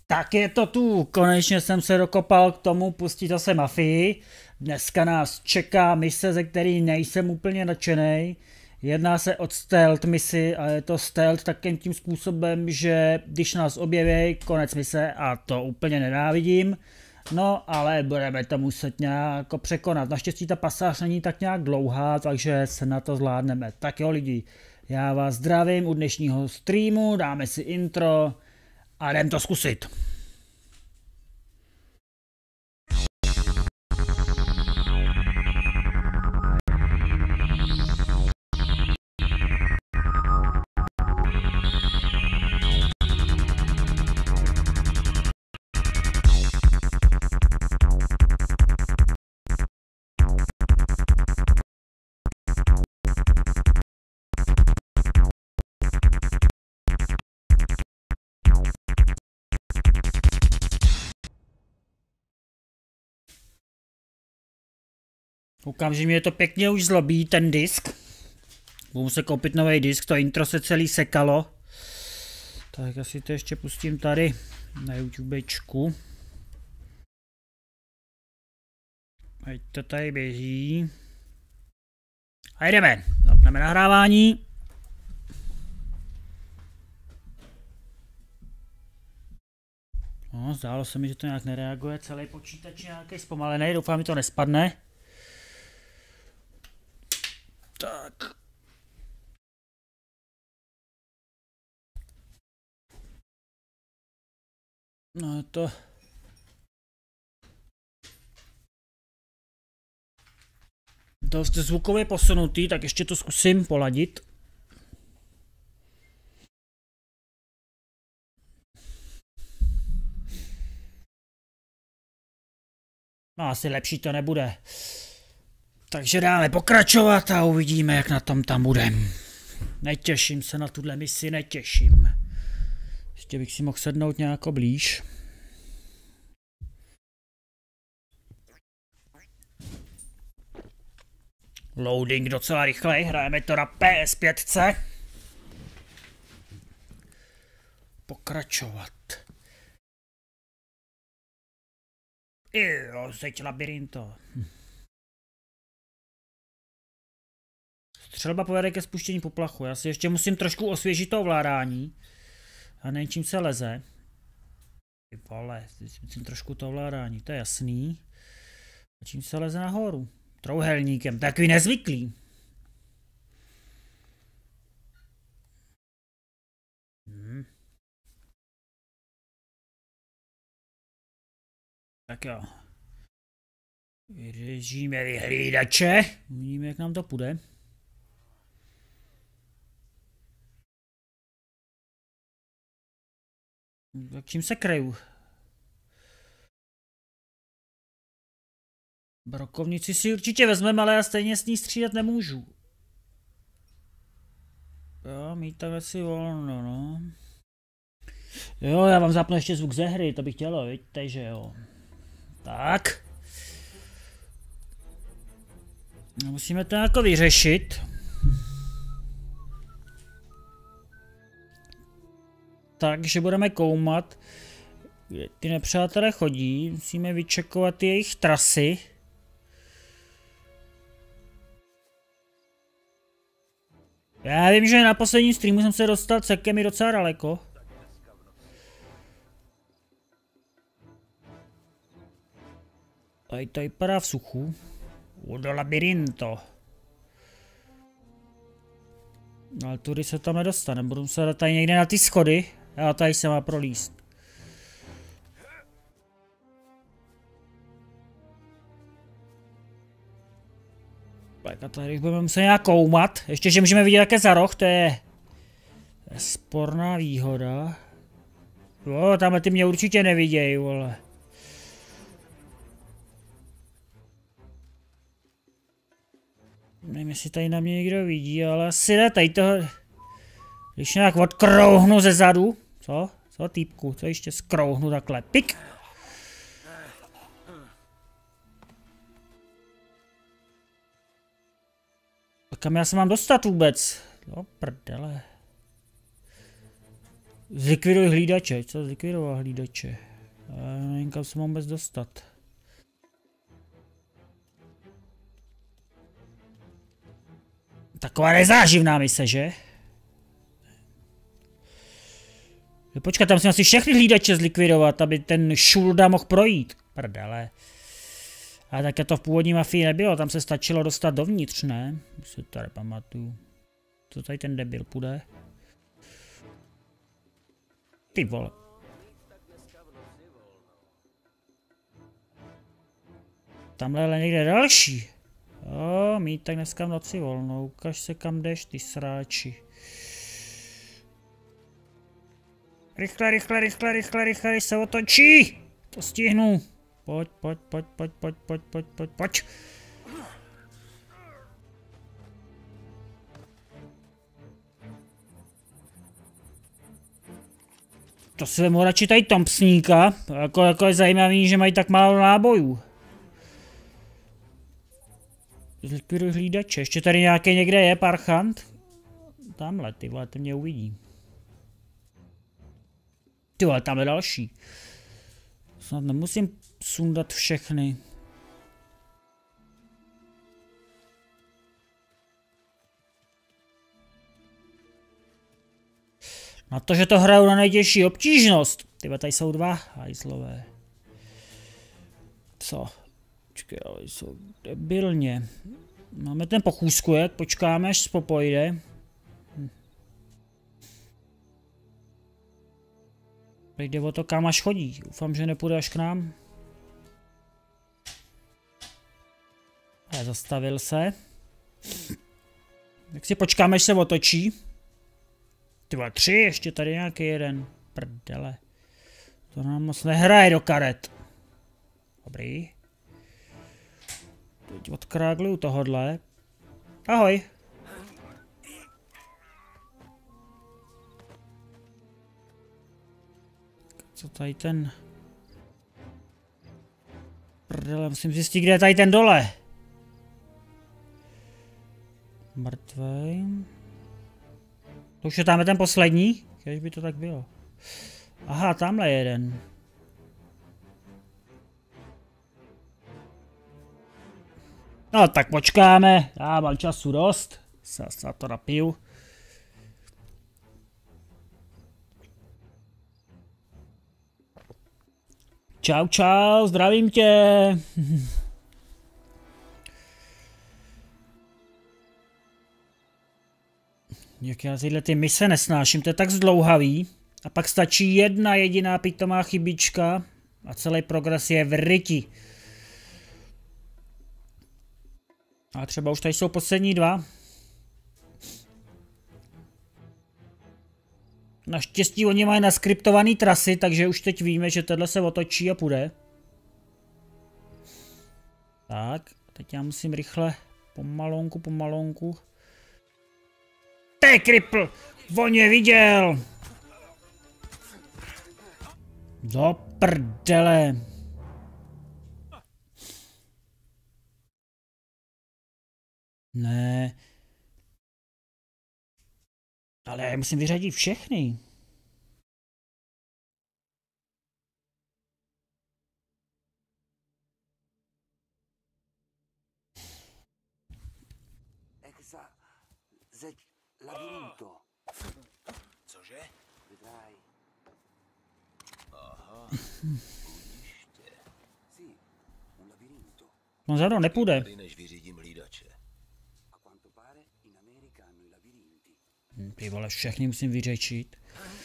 Tak je to tu, konečně jsem se dokopal k tomu pustit zase Mafii. Dneska nás čeká mise, ze který nejsem úplně nadšenej. Jedná se o stealth misi a je to stealth takým tím způsobem, že když nás objeví, konec mise a to úplně nenávidím. No, ale budeme to muset nějak překonat. Naštěstí ta pasáž není tak nějak dlouhá, takže se na to zvládneme. Tak jo lidi, já vás zdravím u dnešního streamu, dáme si intro a jdem to zkusit. Koukám, že mě to pěkně už zlobí, ten disk. Budu muset koupit nový disk, to intro se celý sekalo. Tak asi to ještě pustím tady na YouTubečku. Ať to tady běží. A jdeme, zapneme nahrávání. No, zdálo se mi, že to nějak nereaguje, celý počítač je nějaký zpomalený, doufám, že to nespadne. Tak. No je to... Dost zvukově posunutý, tak ještě to zkusím poladit. No asi lepší to nebude. Takže dáme pokračovat a uvidíme, jak na tom tam budem. Netěším se na tuhle misi, netěším. Ještě bych si mohl sednout nějak blíž. Loading docela rychlej, hrajeme to na PS5. Pokračovat. Jo, teď labirinto. Střelba povede ke spuštění poplachu. Já si ještě musím trošku osvěžit to ovládání. A nevím, čím se leze. Ty vole, musím trošku to ovládání, to je jasný. A čím se leze nahoru? Trouhelníkem, takový nezvyklý. Tak jo. Vyřešíme vyhlídače. Uvidíme, jak nám to půjde. Tak čím se kryju? Brokovnici si určitě vezmeme, ale já stejně s ní střídat nemůžu. Jo, mít tam asi volno, no. Jo, já vám zapnu ještě zvuk ze hry, to bych chtělo, vidíte, že jo. Tak. No, musíme to jako vyřešit. Takže budeme koumat, kde ty nepřátelé chodí, musíme vyčekovat jejich trasy. Já vím, že na posledním streamu jsem se dostal cekem i docela daleko. Tady to vypadá v suchu. Do labirinto. Ale tudy se tam nedostane, budu muset tady někde na ty schody. A tady se má prolíst. Tak a tady budeme muset nějak koumat. Ještě, že můžeme vidět také za roh, to je sporná výhoda. Jo, tamhle ty mě určitě nevidějí, vole. Nevím, jestli tady na mě někdo vidí, ale asi ne, tady toho... Když nějak odkrouhnu ze zadu. Co? Co, týpku? Co ještě skrouhnu takhle? Pik! A kam já se mám dostat vůbec? No prdele. Zlikviduj hlídače. Co zlikvidoval hlídače? Nevím, kam se mám vůbec dostat. Taková nezáživná mise, že? Počkat, tam si asi všechny hlídače zlikvidovat, aby ten Šulda mohl projít. Prdele. Ale tak to v původní Mafii nebylo, tam se stačilo dostat dovnitř, ne? Už si to nepamatuju. Co tady ten debil půjde? Ty vole. Tamhle je někde další. O, mít tak dneska v noci volno. Ukaž se, kam jdeš, ty sráči. Rychle, rychle, rychle, rychle, rychle, se otočí. To stihnu. Pojď, pojď, pojď, pojď, pojď, pojď, pojď, pojď, pojď. To si vemu radši tady Thompsoníka. Jako je zajímavý, že mají tak málo nábojů. Zlikviduj hlídače. Ještě tady nějaký někde je parchant? Tamhle, ty vole, ten mě uvidí. Ty vole, tamhle další. Snad nemusím sundat všechny. Na to, že to hraju na nejtěžší obtížnost. Tyhle, tady jsou dva hajzlové. Co? Počkej, ale jsou debilně. Máme ten pochůzkujek, počkáme, až spopojde. Jde o to, kam až chodí. Doufám, že nepůjde až k nám. Ale zastavil se. Tak si počkáme, až se otočí. Ty vole, 3, ještě tady nějaký jeden. Prdele. To nám moc nehraje do karet. Dobrý. Teď odkrágluju tohodle. Ahoj. Co tady ten... Prdele, musím zjistit, kde je tady ten dole. Mrtvej. To už je tam ten poslední? Kež by to tak bylo. Aha, tamhle je jeden. No tak počkáme, já mám času dost. Se to napiju. Čau, čau, zdravím tě. Jak já tyhle ty mise nesnáším, to je tak zdlouhavý. A pak stačí jedna jediná pitomá chybička a celý progres je v ryti. A třeba už tady jsou poslední dva. Naštěstí oni mají naskriptované trasy, takže už teď víme, že tenhle se otočí a půjde. Tak, teď já musím rychle, pomalonku, pomalonku. Ty kripl, on je viděl! Do prdele. Ne. Ale já musím vyřadit všechny. Exa, zeď, labirinto. Cože? Vedrai. Aha, budiště. Sì, un labirinto. No za mnou nepůjde. Tady než vyřídím hlídače. A quanto pare in America hanno i labirinti. Ty vole, všechny musím vyřečit.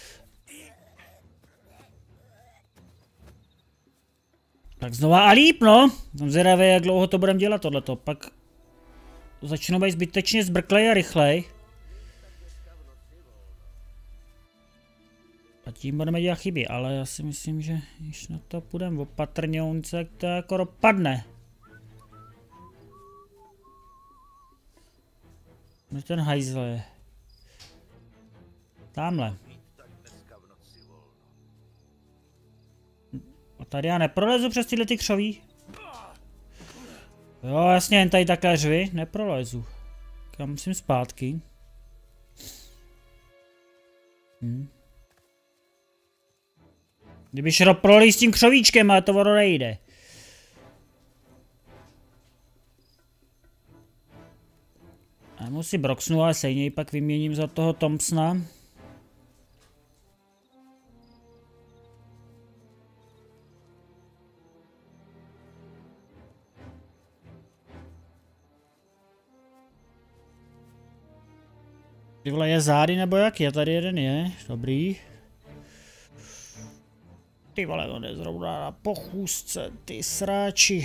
Tak znova a líp, no. Jsem zvědavý, jak dlouho to budeme dělat tohleto. Pak začnu být zbytečně zbrklej a rychlej. A tím budeme dělat chyby, ale já si myslím, že když na to půjdeme opatrňounce, tak to jako dopadne. Kde ten hajzl je? Tamhle. A tady já neprolezu přes tyhle ty křoví. Jo, jasně, jen tady takhle řvi, neprolezu. Já musím zpátky. Kdyby šel prolej s tím křovíčkem, ale to ono nejde. Já mu si broxnu, ale stejně ji pak vyměním za toho Thompsona. Ty vole, je zády nebo jak je? Tady jeden je, dobrý. Ty vole, on je zrovna na pochůzce, ty sráči.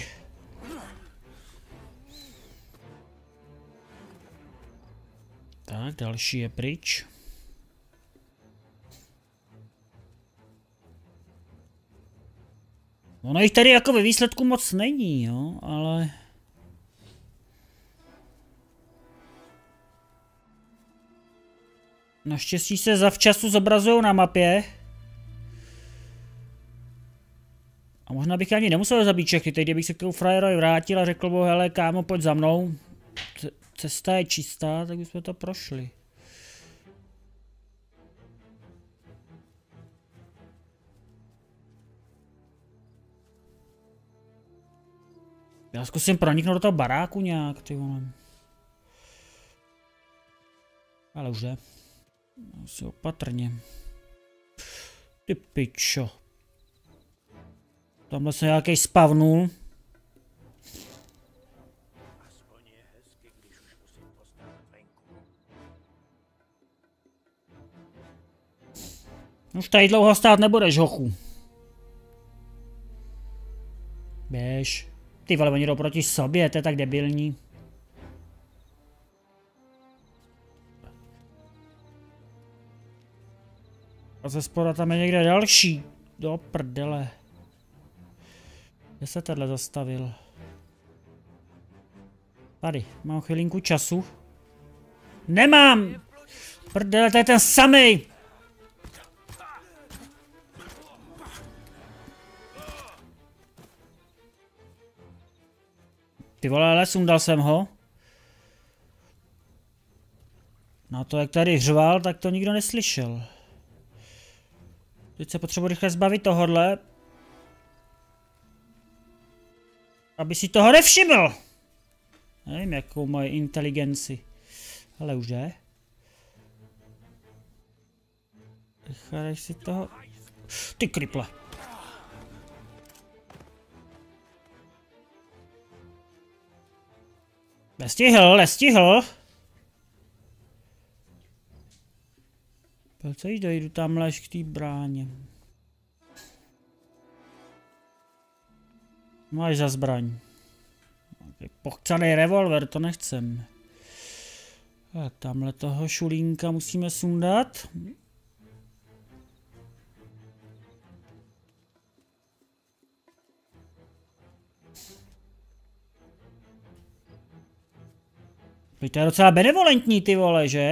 Tak, další je pryč. Ono jich tady jako ve výsledku moc není, jo, ale... Naštěstí se zavčasu zobrazují na mapě. A možná bych ani nemusel zabít všechny, teď kdybych se k tomu frajerovi vrátil a řekl mu, hele kámo, pojď za mnou. Cesta je čistá, tak bychom to prošli. Já zkusím proniknout do toho baráku nějak, ty vole. Ale už jde. Asi opatrně. Ty pičo. Tamhle se nějaký spavnul. Už tady dlouho stát nebudeš, hochu. Běž. Ty vole, oni jdou proti sobě, to je tak debilní. A ze spoda tam je někde další. Do prdele. Kde se tenhle zastavil? Tady, mám chvilinku času. Nemám! Prdele, to je ten samej! Ty vole, ale sundal jsem ho. Na to, jak tady hřval, tak to nikdo neslyšel. Teď se potřebuji rychle zbavit tohodle. Aby si toho nevšiml. Nevím, jakou mají inteligenci. Ale už jde. Rychle si toho... Ty kriple. Nestihl. Pojď se jí dojdu tamhle až k té bráně. Máš za zbraň. Pochcaný revolver, to nechcem. Tak tamhle toho šulínka musíme sundat. To je docela benevolentní, ty vole, že?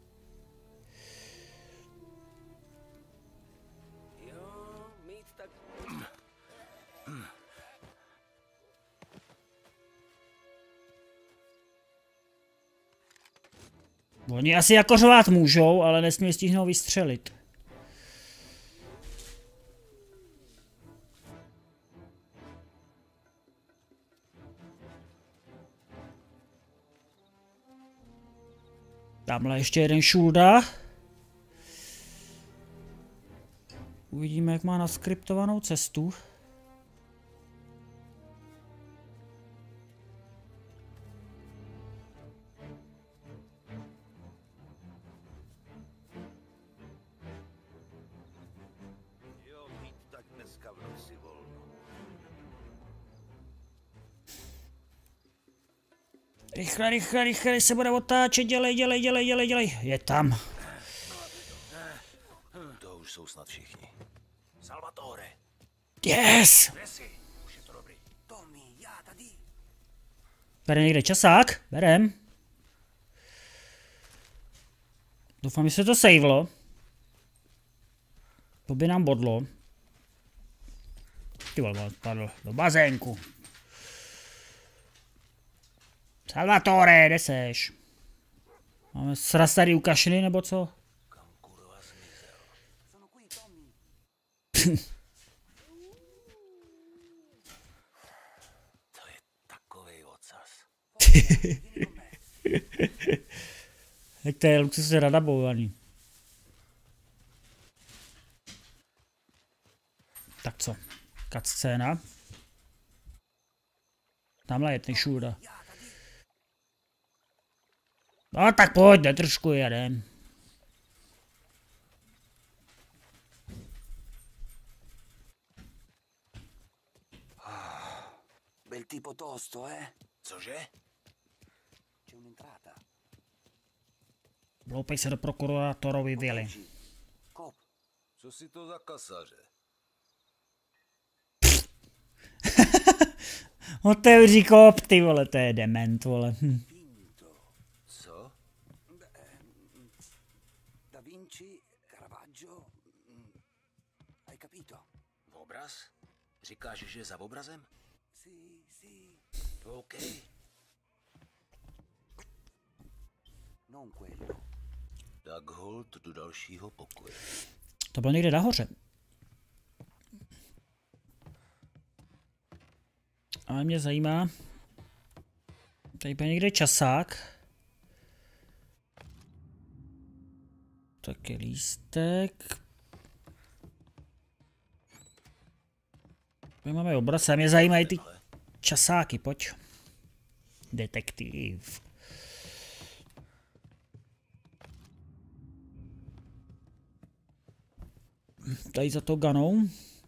Oni asi jako řvát můžou, ale nesmí stihnout vystřelit. Tamhle ještě jeden šulda. Uvidíme, jak má naskriptovanou cestu. Rychle, se bude otáčet, dělej. Je tam. To už jsou snad všichni. Salvatore! Yes! Už je to dobrý. Tommy, já tady. Bere někde časák? Berem. Doufám, že se to savelo. To by nám bodlo. Ty vole, padl do bazénku. Salvatore, kde seš? Máme sraz tady u kašny, nebo co? Sono qui, Tommy. odsaz. Jak to je luxusně nadabovaný. Tak co? Cutscéna. Tamhle je ten šůda. No tak pojď, trošku jedem. Bel tipo tosto, eh? Cože? C'è un'entrata. Vloupej se do prokurátorovy vily. Cop. Co si to za kasaře? Otevří kop, ty vole, to je dement, vole. Co? Da Vinci, Caravaggio. Hai capito? Obraz? Říkáš, že za obrazem? Sì, sì. OK. Non quello. Tak hold do dalšího pokoje. To bylo někde nahoře. Ale mě zajímá. Tady byl někde časák. Tak je lístek. Tady máme obraz a mě zajímají ty časáky, pojď. Detektiv. Tady za to ganou.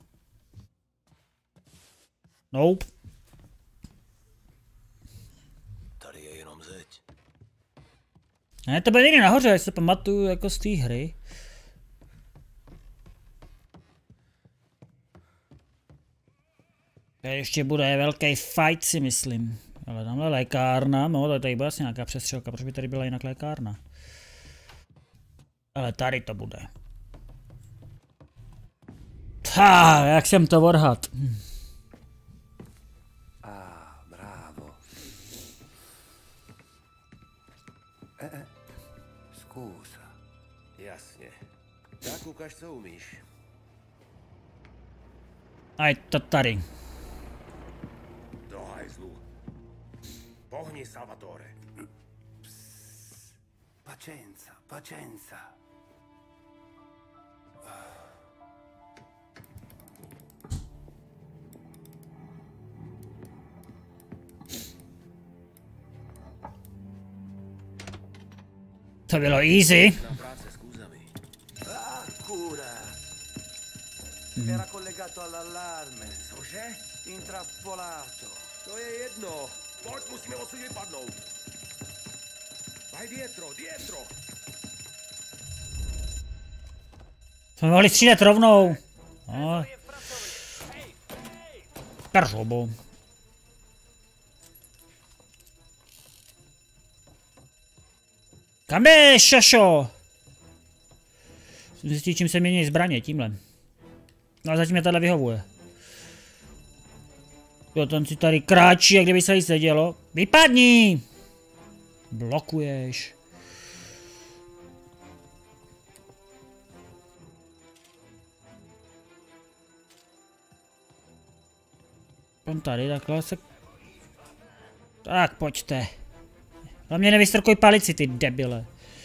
Nope. Tady je jenom zeď. Ne, to bude někde nahoře, já si pamatuju jako z té hry. Tady ještě bude velký fight, si myslím. Ale tamhle lékárna, no tady bude asi nějaká přestřelka, proč by tady byla jinak lékárna? Ale tady to bude. Jak jsem to odhad. Ah, bravo. Scusa. Jasně. Tak ukaž, co umíš. A je to tady. Do hajzlu. Pohni, Salvatore. Pazienza, pazienza. To bylo easy. Na práce s kůzami. Ah, cura. Era collegato all'allarme. Cože? Intrappolato. To je jedno. Pojď, musíme odsud vypadnout. Vai dietro, dietro. Jsme mohli střílet rovnou. No. Karžobu. Kam jdeš, šašo? Zjistí, čím se mění zbraně, tímhle. No a zatím mě tohle vyhovuje. Jo, ten si tady kráčí, jak kdyby se jí sedělo. Vypadni! Blokuješ. Tam tady takhle se... Tak, pojďte. Hlavně nevystrkuj palici, ty debile.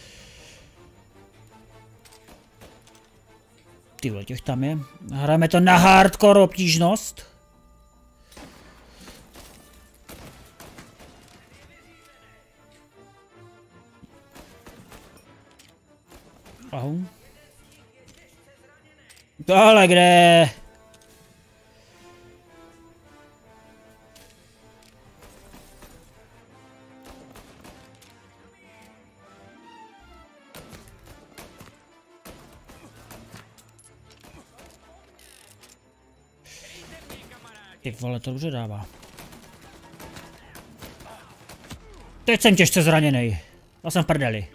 Ty vole, těch tam je. Hrajeme to na hardcore obtížnost. Ahu. Tohle kde? Ty vole, to dobře dává. Teď jsem těžce zraněný. Já jsem v prdeli.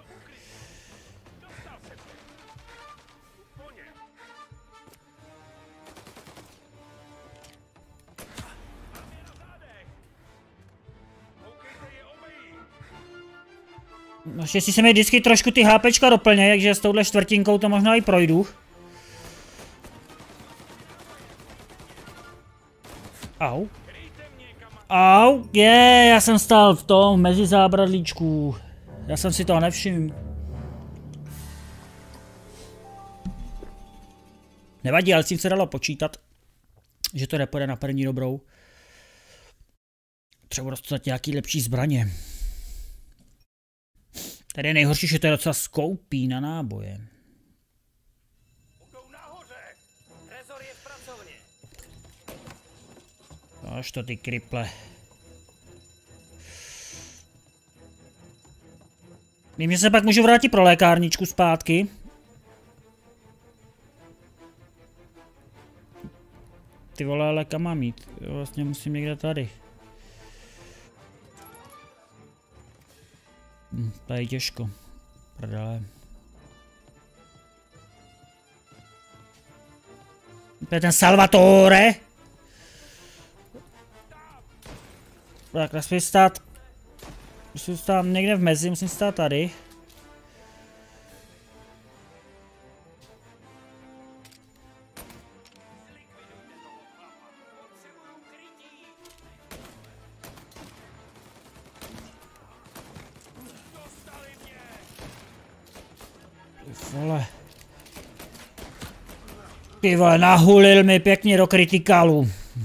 Naštěstí se mi vždycky trošku ty HPčka doplnějí, takže s touhle čtvrtinkou to možná i projdu. Au. Au, já jsem stál v tom, mezi zábradlíčků. Já jsem si toho nevšiml. Nevadí, ale s tím se dalo počítat, že to nepůjde na první dobrou. Třeba dostat nějaký lepší zbraně. Tady je nejhorší, že to je docela skoupí na náboje. Až to ty kriple. Vím, že se pak můžu vrátit pro lékárničku zpátky. Ty vole, ale kam mám jít? Jo, vlastně musím někde tady. To je těžko. Prdele. To je ten Salvatore. Tak, musím stát někde v mezi, musím stát tady. Ty vole, nahulil mi pěkně do kritikálu.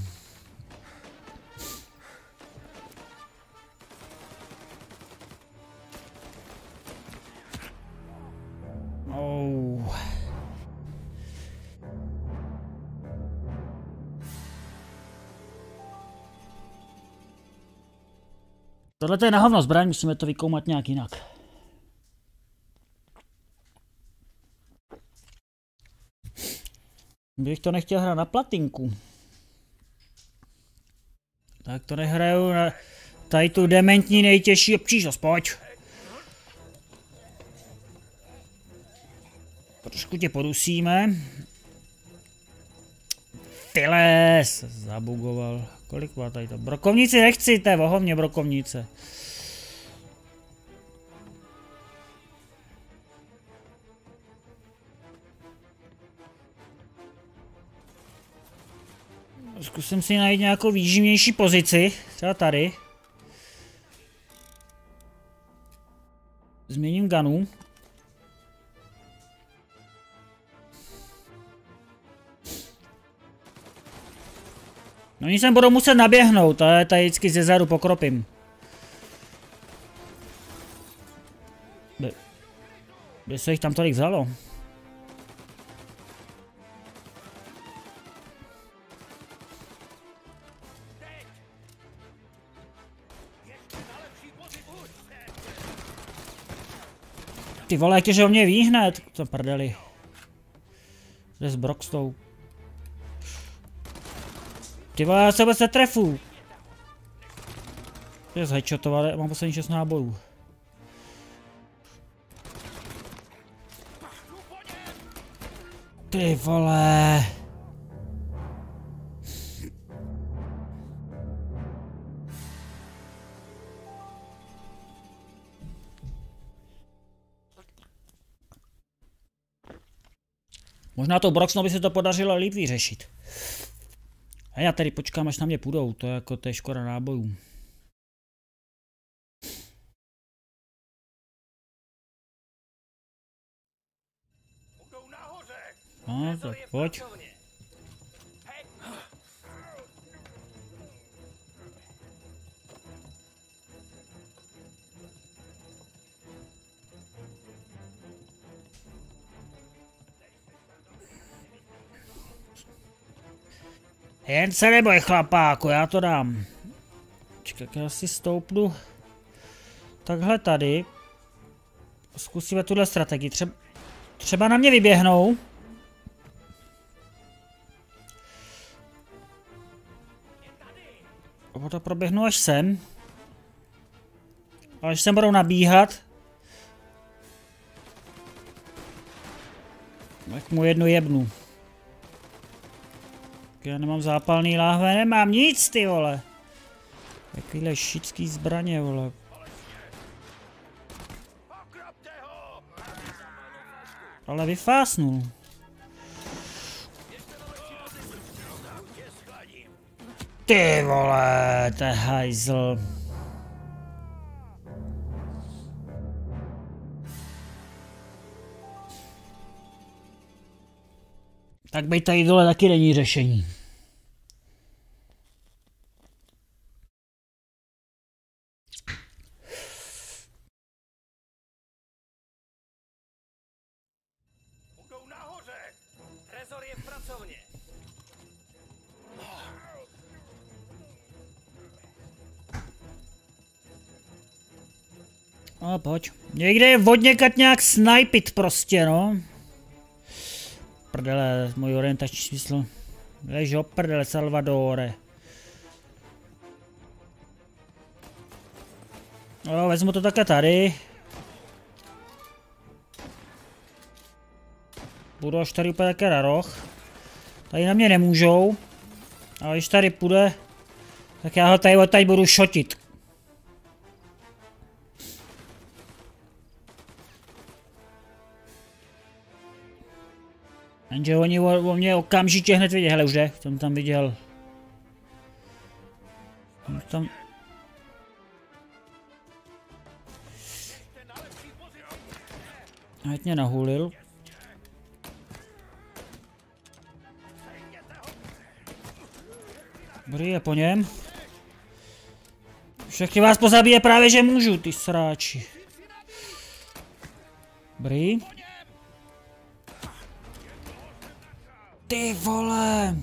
Tohle je na hovno zbraň, musíme to vykoumat nějak jinak. Bych to nechtěl hrát na platinku. Tak to nehraju na tady tu dementní nejtěžší obtížnost, pojď. Trošku tě podusíme. Tyle se zabugoval. Kolik má tady to? Brokovnici nechci, to je vohovně brokovnice. Zkusím si najít nějakou výživnější pozici, třeba tady. Změním gunu. No oni sem budou muset naběhnout, ale tady vždycky ze zadu pokropím. By se jich tam tolik vzalo. Ty vole, jak že o mě ví hned, co prdeli. Jde s Broxtou. Ty vole, já se vůbec netrefu. To je zheadshotovat, mám poslední 6 nábojů. Ty vole. Možná to Broxnou by se to podařilo líp vyřešit. A já tady počkám, až na mě půjdou, to je jako to je škoda nábojů. No, tak pojď. Jen se neboj, chlapáku, já to dám. Čekaj, já si stoupnu takhle tady. Zkusíme tuhle strategii. Třeba na mě vyběhnou. A to proběhnu až sem. A až sem budou nabíhat. Tak mu jednu jebnu. Já nemám zápalný láhve, nemám nic, ty vole. Takovýhle šitský zbraně, vole. Ale vyfásnul. Ty vole, to je hajzl. Tak být tady dole taky není řešení. Budou nahoře! Trezor je v pracovně. No pojď. Někde je vodněkat nějak snajpit prostě, no. Prdele, můj orientační smysl. Lež o prdele, Salvadore. No, vezmu to také tady. Budu až tady úplně také na roh. Tady na mě nemůžou. Ale když tady půjde, tak já ho tady odtaď budu šotit. Jenže oni o mě okamžitě hned viděli, hele už jde, jsem tam viděl. Tam... Hned mě nahulil. Dobrý, je po něm. Všechny vás pozabije právě, že můžu, ty sráči. Dobrý. Ty vole.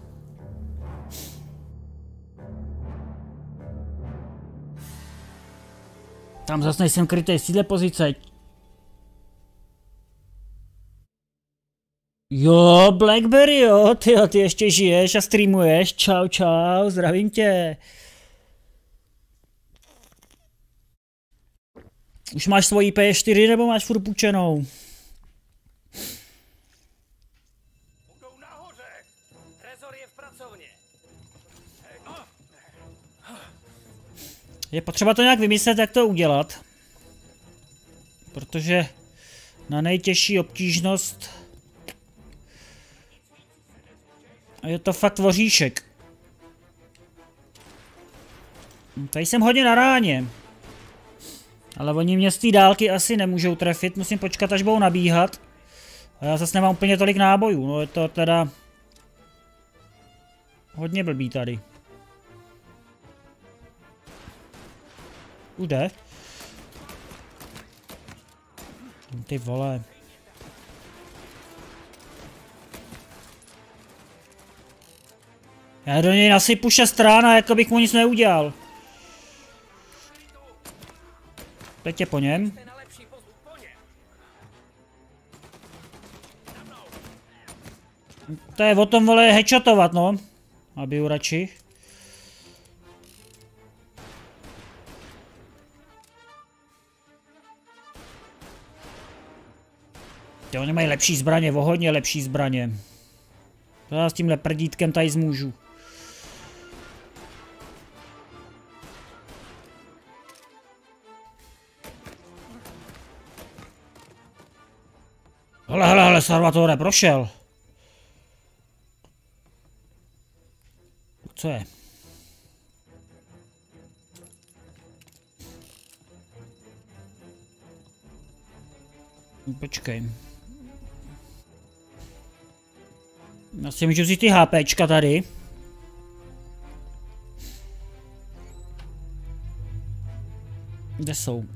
Tam zase nejsem krytej z téhle pozice. Jo, Blackberry, jo, ty ještě žiješ a streamuješ. Čau, čau, zdravím tě. Už máš svoji P4 nebo máš furt půjčenou? Budou nahoře! Trezor je v pracovně. Je potřeba to nějak vymyslet, jak to udělat. Protože na nejtěžší obtížnost je to fakt voříšek. Tady jsem hodně na ráně. Ale oni mě z té dálky asi nemůžou trefit, musím počkat, až budou nabíhat. A já zase nemám úplně tolik nábojů, no je to teda hodně blbý tady. Už jde. Ty vole. Já do něj nasypu 6 rán a jako bych mu nic neudělal. Teď je po něm. To je o tom, vole, headshotovat, no. Aby ju radši. Ty, oni mají lepší zbraně, o hodně lepší zbraně. To já s tímhle prdítkem tady zmůžu. Hele, Salvatore, prošel. Co je? Počkej. Já si můžu vzít ty HPčka tady. Kde jsou?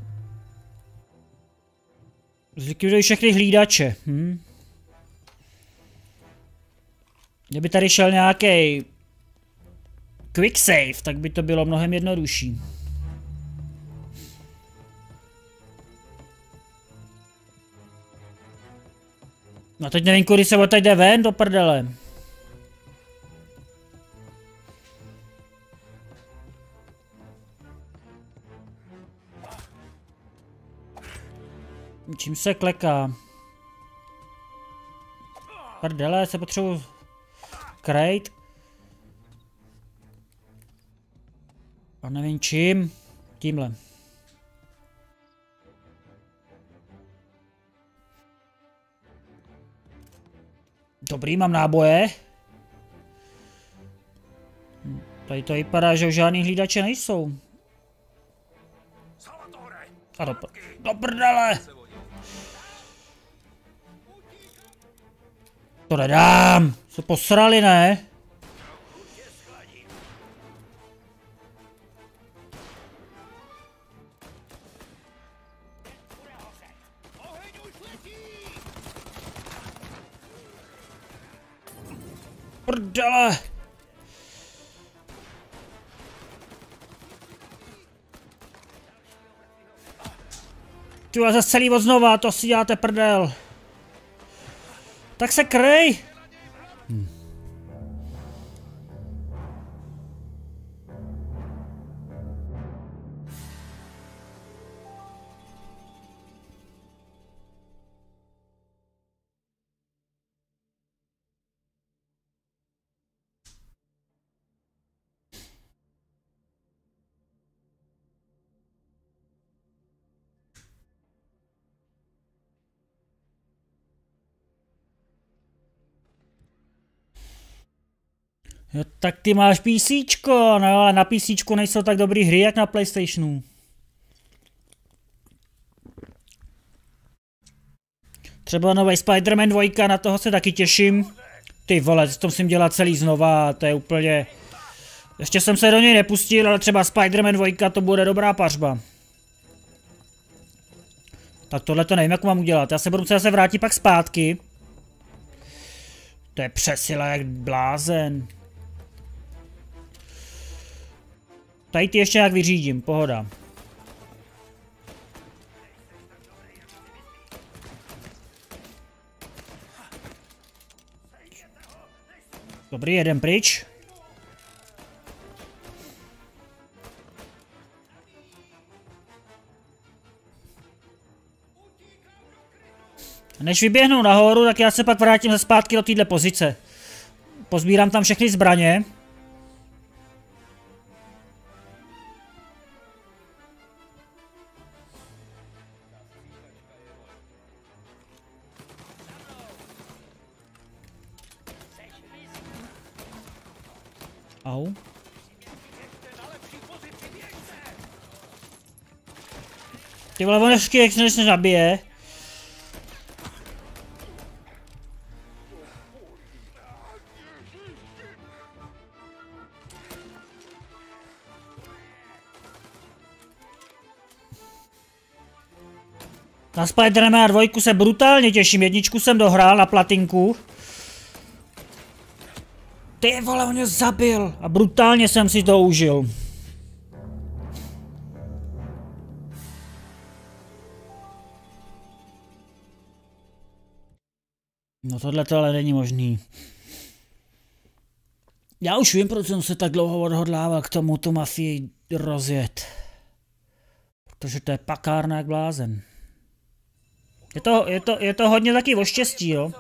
Zlikviduji všechny hlídače. Kdyby tady šel nějaký quick save, tak by to bylo mnohem jednodušší. No teď nevím, kudy se odtaď jde ven do prdele. Čím se kleká? Prdele, se potřebuji krejt. A nevím čím. Tímhle. Dobrý, mám náboje. Tady to vypadá, že už žádný hlídače nejsou. A do prdele! To nedám! Se posrali, ne? Prdele! Ty zase celý od znova, to si děláte prdel. Tak se kryj! Jo, tak ty máš PCčko, no ale na PCčku nejsou tak dobrý hry jak na PlayStationu. Třeba nový Spider-Man 2, na toho se taky těším. Ty vole, to musím dělat celý znova, to je úplně... Ještě jsem se do něj nepustil, ale třeba Spider-Man 2 to bude dobrá pařba. Tak tohle to nevím, jak mám udělat, já se budu muset zase vrátit pak zpátky. To je přesila jak blázen. Tady ty ještě jak vyřídím, pohoda. Dobrý, jeden pryč. Než vyběhnu nahoru, tak já se pak vrátím zpátky do téhle pozice. Pozbírám tam všechny zbraně. Au. Ty vole, on ještě než se zabije. Na Spider-Man 2 se brutálně těším, jedničku jsem dohrál na platinku. Ty vole, on mě zabil a brutálně jsem si to užil. No tohle to ale není možný. Já už vím, proč jsem se tak dlouho odhodlával k tomu tu mafii rozjet. Protože to je pakárna jak blázen. Je to hodně taky o štěstí, jo.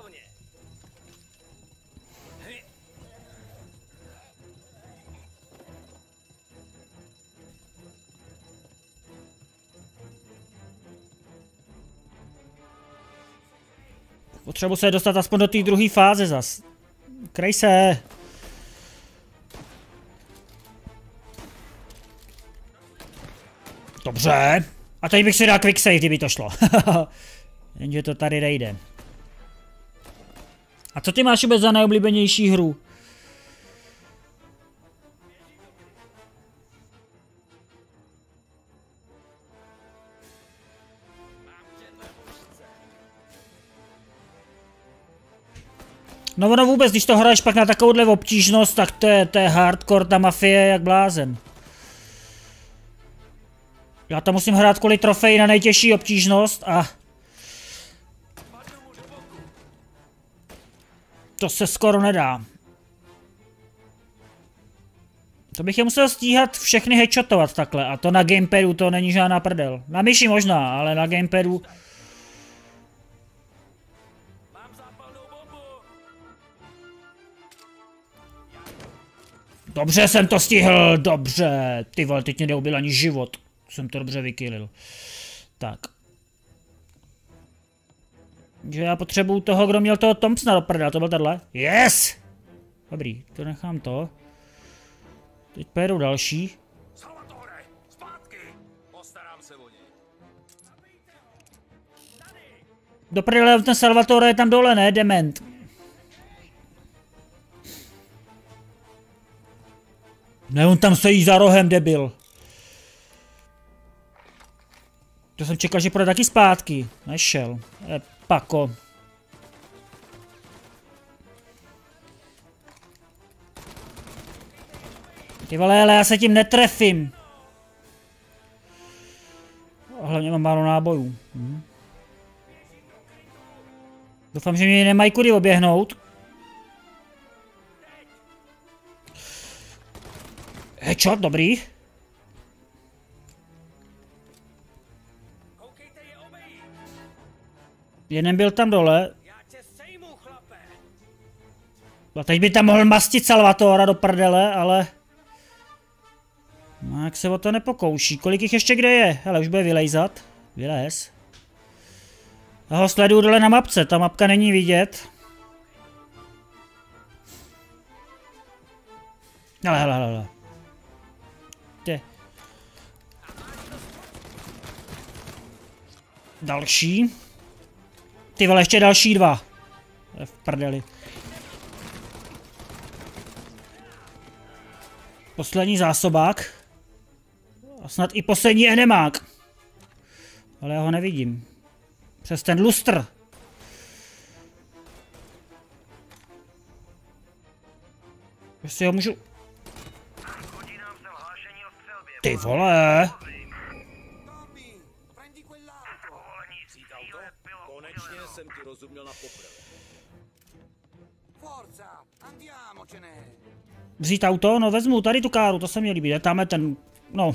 Potřebuji se dostat aspoň do té druhé fáze zas. Kryj se. Dobře. A teď bych si dal quick save, kdyby to šlo. Jenže to tady nejde. A co ty máš vůbec za nejoblíbenější hru? No ono vůbec, když to hraješ pak na takovouhle obtížnost, tak to je hardcore, ta mafie jak blázen. Já to musím hrát kvůli trofeji na nejtěžší obtížnost a... To se skoro nedá. To bych je musel stíhat všechny headshotovat takhle a to na gamepadu to není žádná prdel. Na myši možná, ale na gamepadu... Dobře jsem to stihl, dobře. Ty vole, teď mě neubil ani život. Jsem to dobře vykylil. Tak. Že já potřebuju toho, kdo měl toho Thompsona do prdela, to byl tenhle. Yes! Dobrý, to nechám to. Teď pojedou další. Salvatore, zpátky! Postarám se o něj. Do prdele, ten Salvatore je tam dole, ne? Dement. Ne, on tam stojí za rohem, debil. To jsem čekal, že půjde taky zpátky. Nešel. Pako. Ty vole, ale já se tím netrefím. Hlavně mám málo nábojů. Doufám, že mě nemají kudy oběhnout. Headshot, dobrý. Jeden byl tam dole. A teď by tam mohl mastit Salvatora do prdele, ale... No, jak se o to nepokouší. Kolik jich ještě kde je? Hele, už bude vylejzat. Vylez. Já ho sleduju dole na mapce, ta mapka není vidět. Hele. Ty. Další. Ty vole, ještě další dva. V prdeli. Poslední zásobák. A snad i poslední enemák. Ale já ho nevidím. Přes ten lustr. Jestli ho můžu... Ty vole. Konečně jsem ti rozuměl na poprvé. Vzít auto? No vezmu tady tu káru, to se mi líbí. Tamhle ten... No.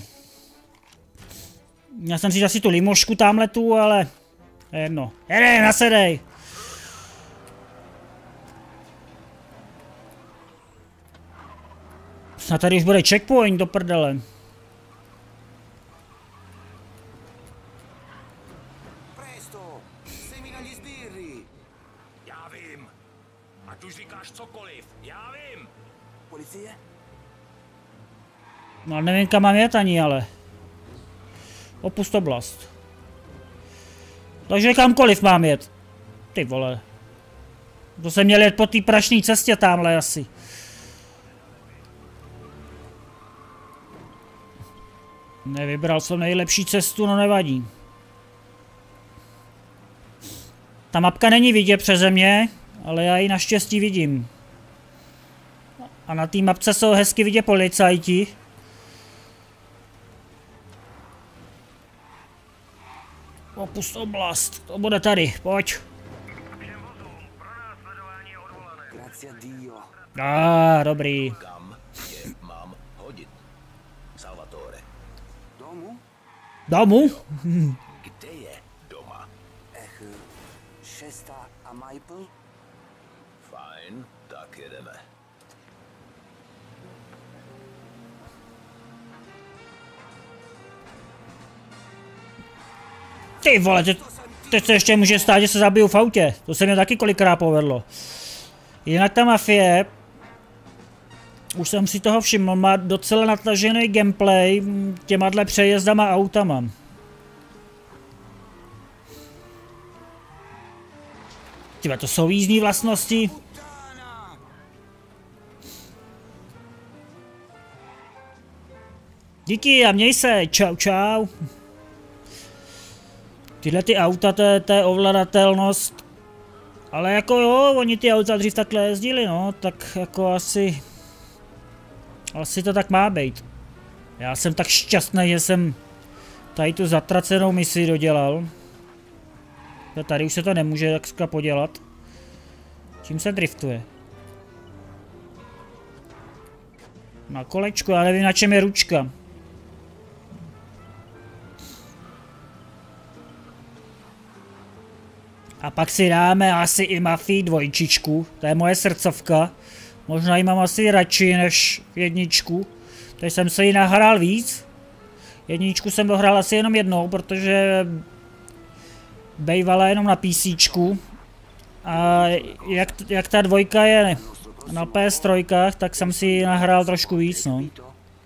Já jsem si asi tu limošku tamhle tu, ale... Jedno. Jedej, nasedej! Snad tady už bude checkpoint do prdele. Já vím. Ať už říkáš cokoliv. Já vím. Policie? No nevím kam mám jet ani, ale... Opust oblast. Takže kamkoliv mám jet. Ty vole. To jsem měl jet po té prašné cestě tamhle asi. Nevybral jsem nejlepší cestu, no nevadí. Ta mapka není vidět přeze mě, ale já ji naštěstí vidím. A na té mapce jsou hezky vidět policajti. Opust oblast, to bude tady, pojď. Grazie a Dio. Dobrý. Kam tě mám hodit? Salvatore. Domu? Domů? Kde je doma? Šesta a Maple? Fajn, tak jedeme. Ty vole, teď se ještě může stát, že se zabiju v autě. To se mi taky kolikrát povedlo. Jinak ta mafie, už jsem si toho všiml, má docela natažený gameplay těma přejezdama autama. Tyba, to jsou jízdní vlastnosti. Díky a měj se, čau čau. Tyhle ty auta, to je ovladatelnost. Ale jako jo, oni ty auta dřív takhle jezdili, no, tak jako asi to tak má být. Já jsem tak šťastný, že jsem tady tu zatracenou misi dodělal. Tady už se to nemůže takřka podělat. Čím se driftuje? Na kolečku, já nevím, na čem je ručka. A pak si dáme asi i Mafii 2, to je moje srdcovka. Možná ji mám asi radši než jedničku. Takže jsem se ji nahrál víc. Jedničku jsem dohrál asi jenom jednou, protože bejvala jenom na PCčku. A jak ta dvojka je na PS3, tak jsem si ji nahrál trošku víc, no.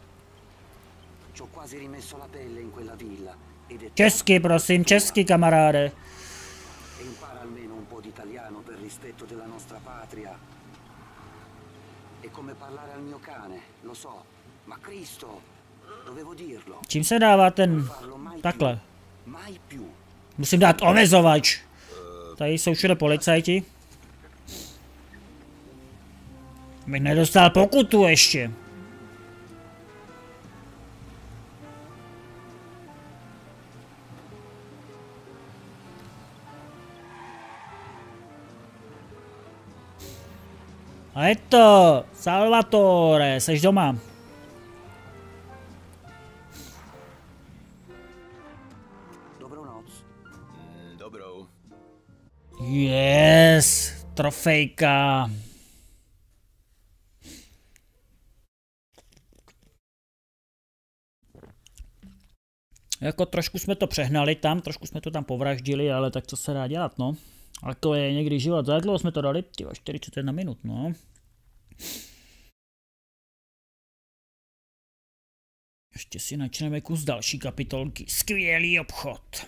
quasi rimesso la pelle in quella villa. Ed è Česky, prosím, česky, kamaráde. E impara almeno un po' di italiano per rispetto della nostra patria. È come parlare al mio cane, lo so, ma Cristo, dovevo dirlo. Čím se dává ten... Farlo mai Takhle. più. Mai più. Musím dát omezovač. Tady jsou všude policajti. Bych nedostal pokutu ještě. A je to, Salvatore, seš doma. Dobrou noc. Dobrou. Yes, trofejka. Jako trošku jsme to přehnali tam, trošku jsme to tam povraždili, ale tak co se dá dělat, no. Ale to je někdy život, za jak dlouho jsme to dali? Tyva, 41 minut, no. Ještě si načneme kus další kapitolky. Skvělý obchod.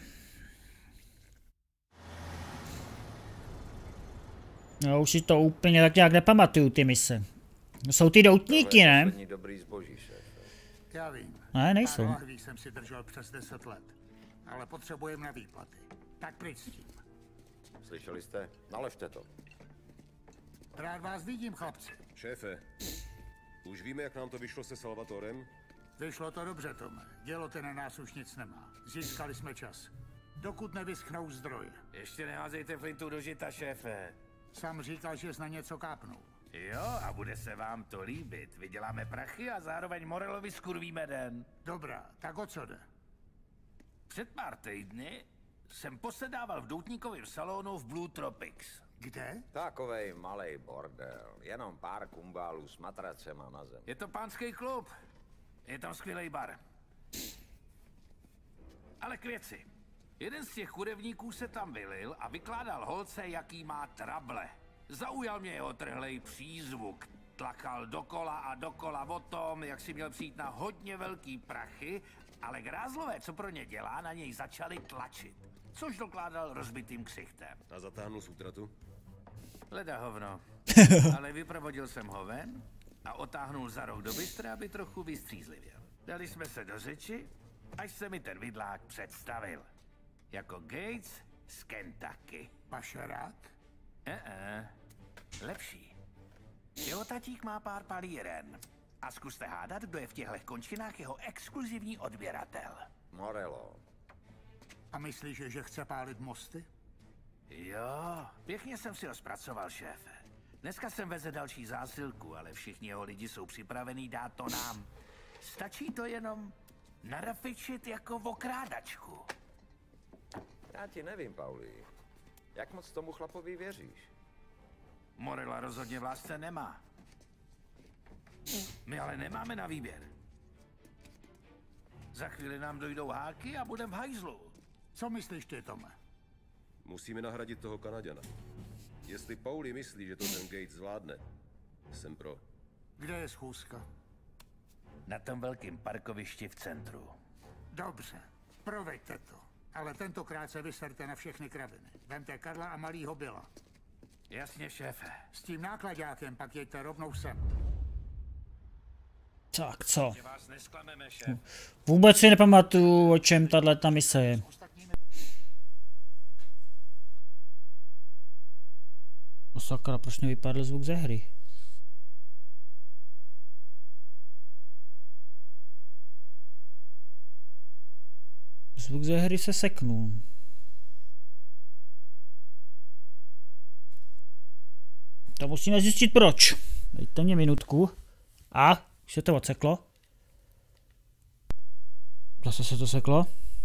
No už si to úplně tak nějak nepamatuju, ty mise. Jsou ty doutníky, ne? Dobrý zboží, šéfe. Já vím. Ne, nejsou. Pár lahví jsem si držel přes 10 let. Ale potřebujeme na výplaty. Tak pryč s tím. Slyšeli jste? Naležte to. Rád vás vidím, chlapci. Šéfe, už víme, jak nám to vyšlo se Salvatorem? Vyšlo to dobře, Tome. Dělo ten na nás už nic nemá. Získali jsme čas. Dokud nevyschnou zdroje. Ještě neházejte flintu do žita, šéfe. Sam říkal, že na něco kápnou. Jo, a bude se vám to líbit. Vyděláme prachy a zároveň Morelovi skurvíme den. Dobrá, tak o co jde? Před pár týdny jsem posedával v doutníkovém salonu v Blue Tropics. Kde? Takovej malej bordel. Jenom pár kumbálů s matracema na zem. Je to pánský klub. Je tam skvělý bar. Ale k věci. Jeden z těch chudevníků se tam vylil a vykládal holce, jaký má trable. Zaujal mě jeho trhlej přízvuk. Tlakal dokola a dokola o tom, jak si měl přijít na hodně velký prachy, ale grázlové, co pro ně dělá, na něj začali tlačit. Což dokládal rozbitým ksichtem. A zatáhnul z útratu? Leda hovno. Ale vyprovodil jsem ho ven a otáhnul za roh do bystra, aby trochu vystřízlivěl. Dali jsme se do řeči, až se mi ten vidlák představil. Jako Gates z Kentucky. Pašerák? Lepší. Jeho tatík má pár palíren. A zkuste hádat, kdo je v těchto končinách jeho exkluzivní odběratel. Morello. A myslíš, že chce pálit mosty? Jo, pěkně jsem si ho zpracoval, šéfe. Dneska jsem veze další zásilku, ale všichni jeho lidi jsou připravení dát to nám. Stačí to jenom narafičit jako okrádačku. Já ti nevím, Pauli. Jak moc tomu chlapovi věříš? Morella rozhodně v lásce nemá. My ale nemáme na výběr. Za chvíli nám dojdou háky a budeme v hajzlu. Co myslíš ty, Tome? Musíme nahradit toho Kanaďana. Jestli Pauli myslí, že to ten Gates zvládne, jsem pro. Kde je schůzka? Na tom velkém parkovišti v centru. Dobře, proveďte to. Ale tentokrát se vyserte na všechny kraviny. Vemte Karla a malýho Billa. Jasně, šéfe. S tím nákladákem pak jeďte rovnou sem. Tak co? Že vás nesklameme, šéf. Vůbec si nepamatuju, o čem tato mise je. No sakra, proč nevypadl zvuk ze hry? Zvuk ze hry se seknul. To musíme zjistit proč. Dejte mě minutku. A, už se to odseklo. Zase se to seklo.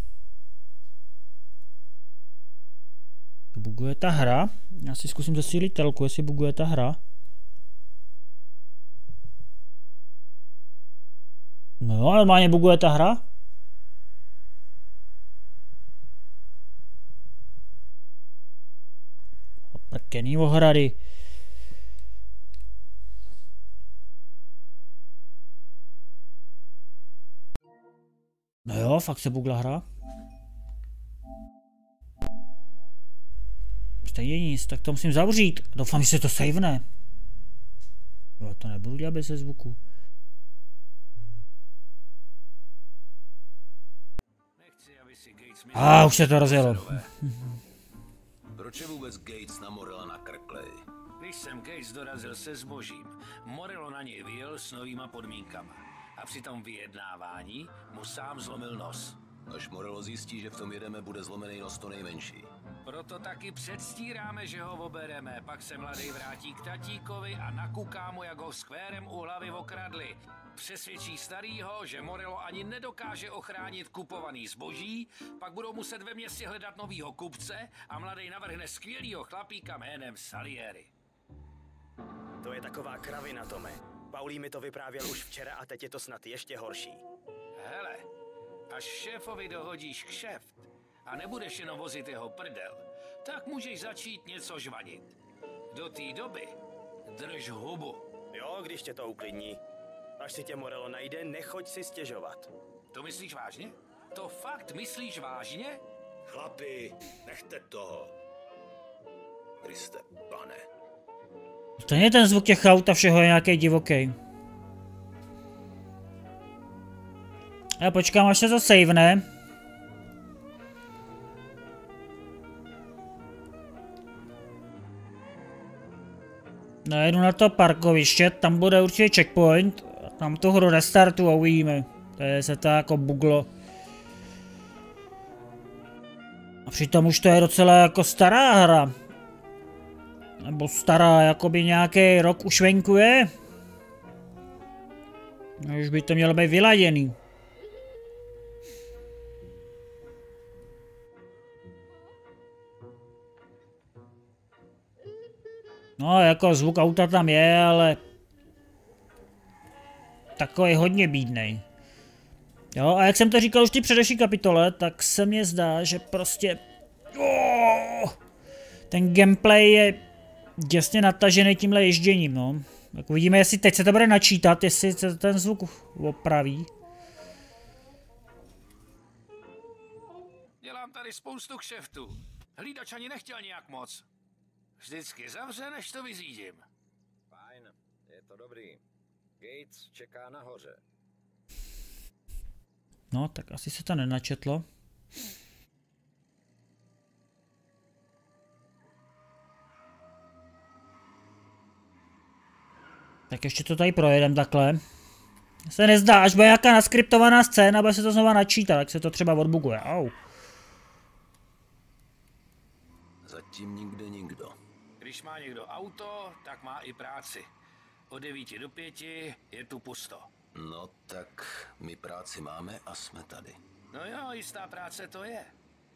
Buguje ta hra. Já si zkusím zesílit telku, jestli buguje ta hra. No jo, normálně buguje ta hra. Prkený ohrady. Jo, fakt se bugla hra. Stejně nic, tak to musím zavřít. Doufám, že se to savene. Jo, to nebudu dělat bez zvuku. Už se to rozjelo. Proč je vůbec Gates na Morella nakrklej? Když jsem Gates dorazil se zbožím, Morello na něj vyjel s novýma podmínkama. A při tom vyjednávání mu sám zlomil nos. Až Morello zjistí, že v tom jedeme, bude zlomený nos to nejmenší. Proto taky předstíráme, že ho obereme, pak se mladý vrátí k tatíkovi a nakuká mu, jak ho skvérem u hlavy okradli. Přesvědčí starýho, že Morello ani nedokáže ochránit kupovaný zboží, pak budou muset ve městě hledat novýho kupce a mladý navrhne skvělýho chlapíka jménem Salieri. To je taková kravina, Tome. Paulí mi to vyprávěl už včera a teď je to snad ještě horší. Hele, až šéfovi dohodíš kšeft a nebudeš jenom vozit jeho prdel, tak můžeš začít něco žvanit. Do té doby drž hubu. Jo, když tě to uklidní. Až si tě Morello najde, nechoď si stěžovat. To myslíš vážně? To fakt myslíš vážně? Chlapi, nechte toho. Kriste, pane. To není ten zvuk těch aut a všeho je nějaký divoký. Já počkám, až se to savene. Najedu na to parkoviště, tam bude určitě checkpoint. Tam tu hru restartu a uvidíme. To se to jako buglo. A přitom už to je docela jako stará hra. Nebo stará, jakoby nějaký rok už venku je. Už by to mělo být vyladěný. No, jako zvuk auta tam je, ale takový hodně bídnej. Jo, a jak jsem to říkal už v té předešlé kapitole, tak se mně zdá, že prostě ten gameplay je děsně natažený tímhle ježděním, no. Tak uvidíme, jestli teď se to bude načítat, jestli se ten zvuk opraví. Dělám tady spoustu kšeftů. Hlídač ani nechtěl nějak moc. Vždycky zavře, než to vyřídím. Fajn, je to dobrý. Gates čeká nahoře. No, tak asi se to nenačetlo. Tak ještě to tady projedem takhle. Se nezdá, až bude nějaká naskriptovaná scéna, bude se to znova načítat, tak se to třeba odbuguje. Au. Zatím nikde nikdo. Když má někdo auto, tak má i práci. Od 9 do 5 je tu pusto. No tak my práci máme a jsme tady. No jo, jistá práce to je.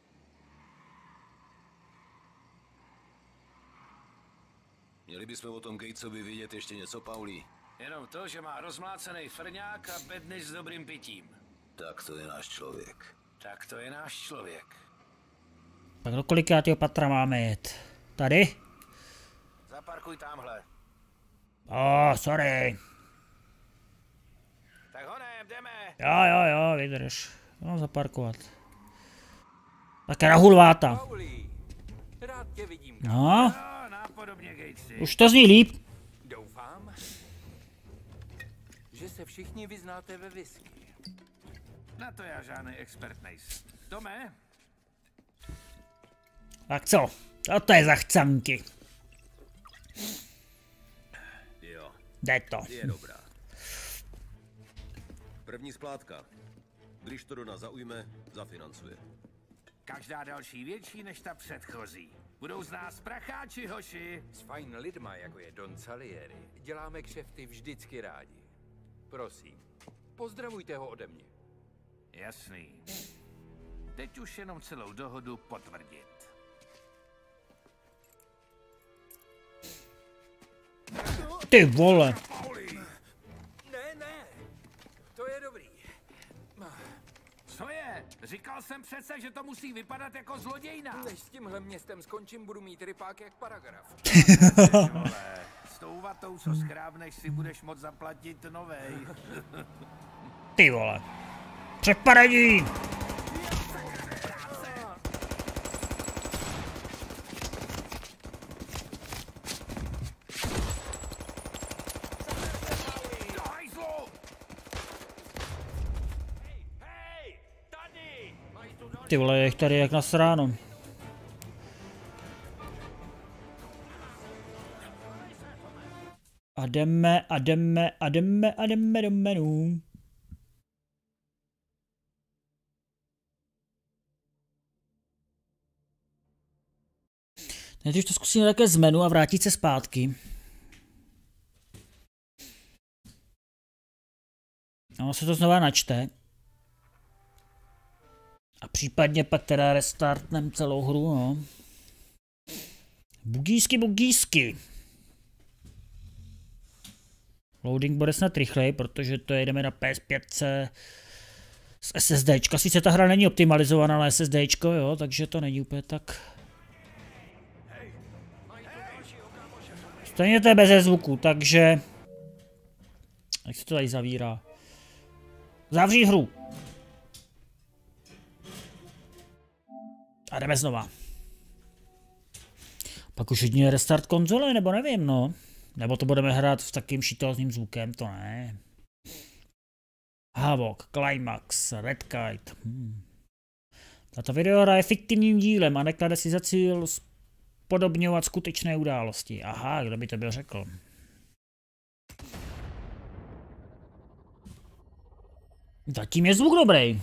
Měli bychom o tom Gatesovi vědět ještě něco, Paulí. Jenom to, že má rozmlácený frňák a bedny s dobrým pitím. Tak to je náš člověk. Tak to je náš člověk. Tak do kolikátého patra máme jet? Tady? Zaparkuj tamhle. Sorry. Tak honem, jdeme. Jo, vydrž. No, zaparkovat. Tak je rahulváta. Paulí, rád tě vidím. No, No, nápodobně, Gatesy. už to zní líp. Doufám, že se všichni vyznáte ve whisky. Na to já žádný expert nejsem. Tome? Tak co? Co to je za chcanky? Jo, Jde to. je dobrá. První splátka. Když to do nás zaujme, zafinancuje. Každá další větší než ta předchozí. Budou z nás pracháči, hoši. S fajn lidma, jako je Don Salieri, děláme kšefty vždycky rádi. Prosím, pozdravujte ho ode mě. Jasný. Teď už jenom celou dohodu potvrdit. Ty vole. Ne, to je dobrý. Co je? Říkal jsem přece, že to musí vypadat jako zlodějna. Než s tímhle městem skončím, budu mít rypák jak paragraf. Vole, s tou vatou, co skrábneš, si budeš moc zaplatit novej. Ty vole. Přepadení! Ty vole, je jich tady jak na sránu. A jdeme. Teď už to zkusíme také z menu a vrátit se zpátky. No, se to znova načte. A případně pak teda restartnem celou hru, no. Bugísky. Loading bude snad rychlej, protože to jedeme na PS5 s SSDčka. Sice ta hra není optimalizovaná na SSDčko, jo, takže to není úplně tak. Stejně to je beze zvuku, takže... Jak se to tady zavírá? Zavřít hru. A jdeme znova. Pak už jedině restart konzole, nebo nevím, no. Nebo to budeme hrát s takým šítelným zvukem, to ne. Havok, Climax, Red Kite. Tato videohra je fiktivním dílem a neklade si za cíl podobňovat skutečné události. Aha, kdo by to byl řekl. Zatím je zvuk dobrý.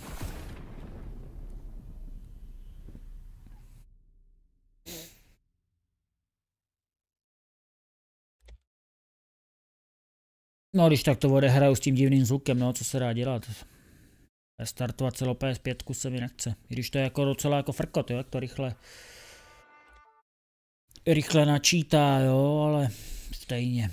No, když tak to odehraju s tím divným zvukem, no, co se dá dělat. Restartovat celou PS5 se mi nechce. I když to je jako docela jako frkot, jo, jak to rychle načítá, jo, ale stejně.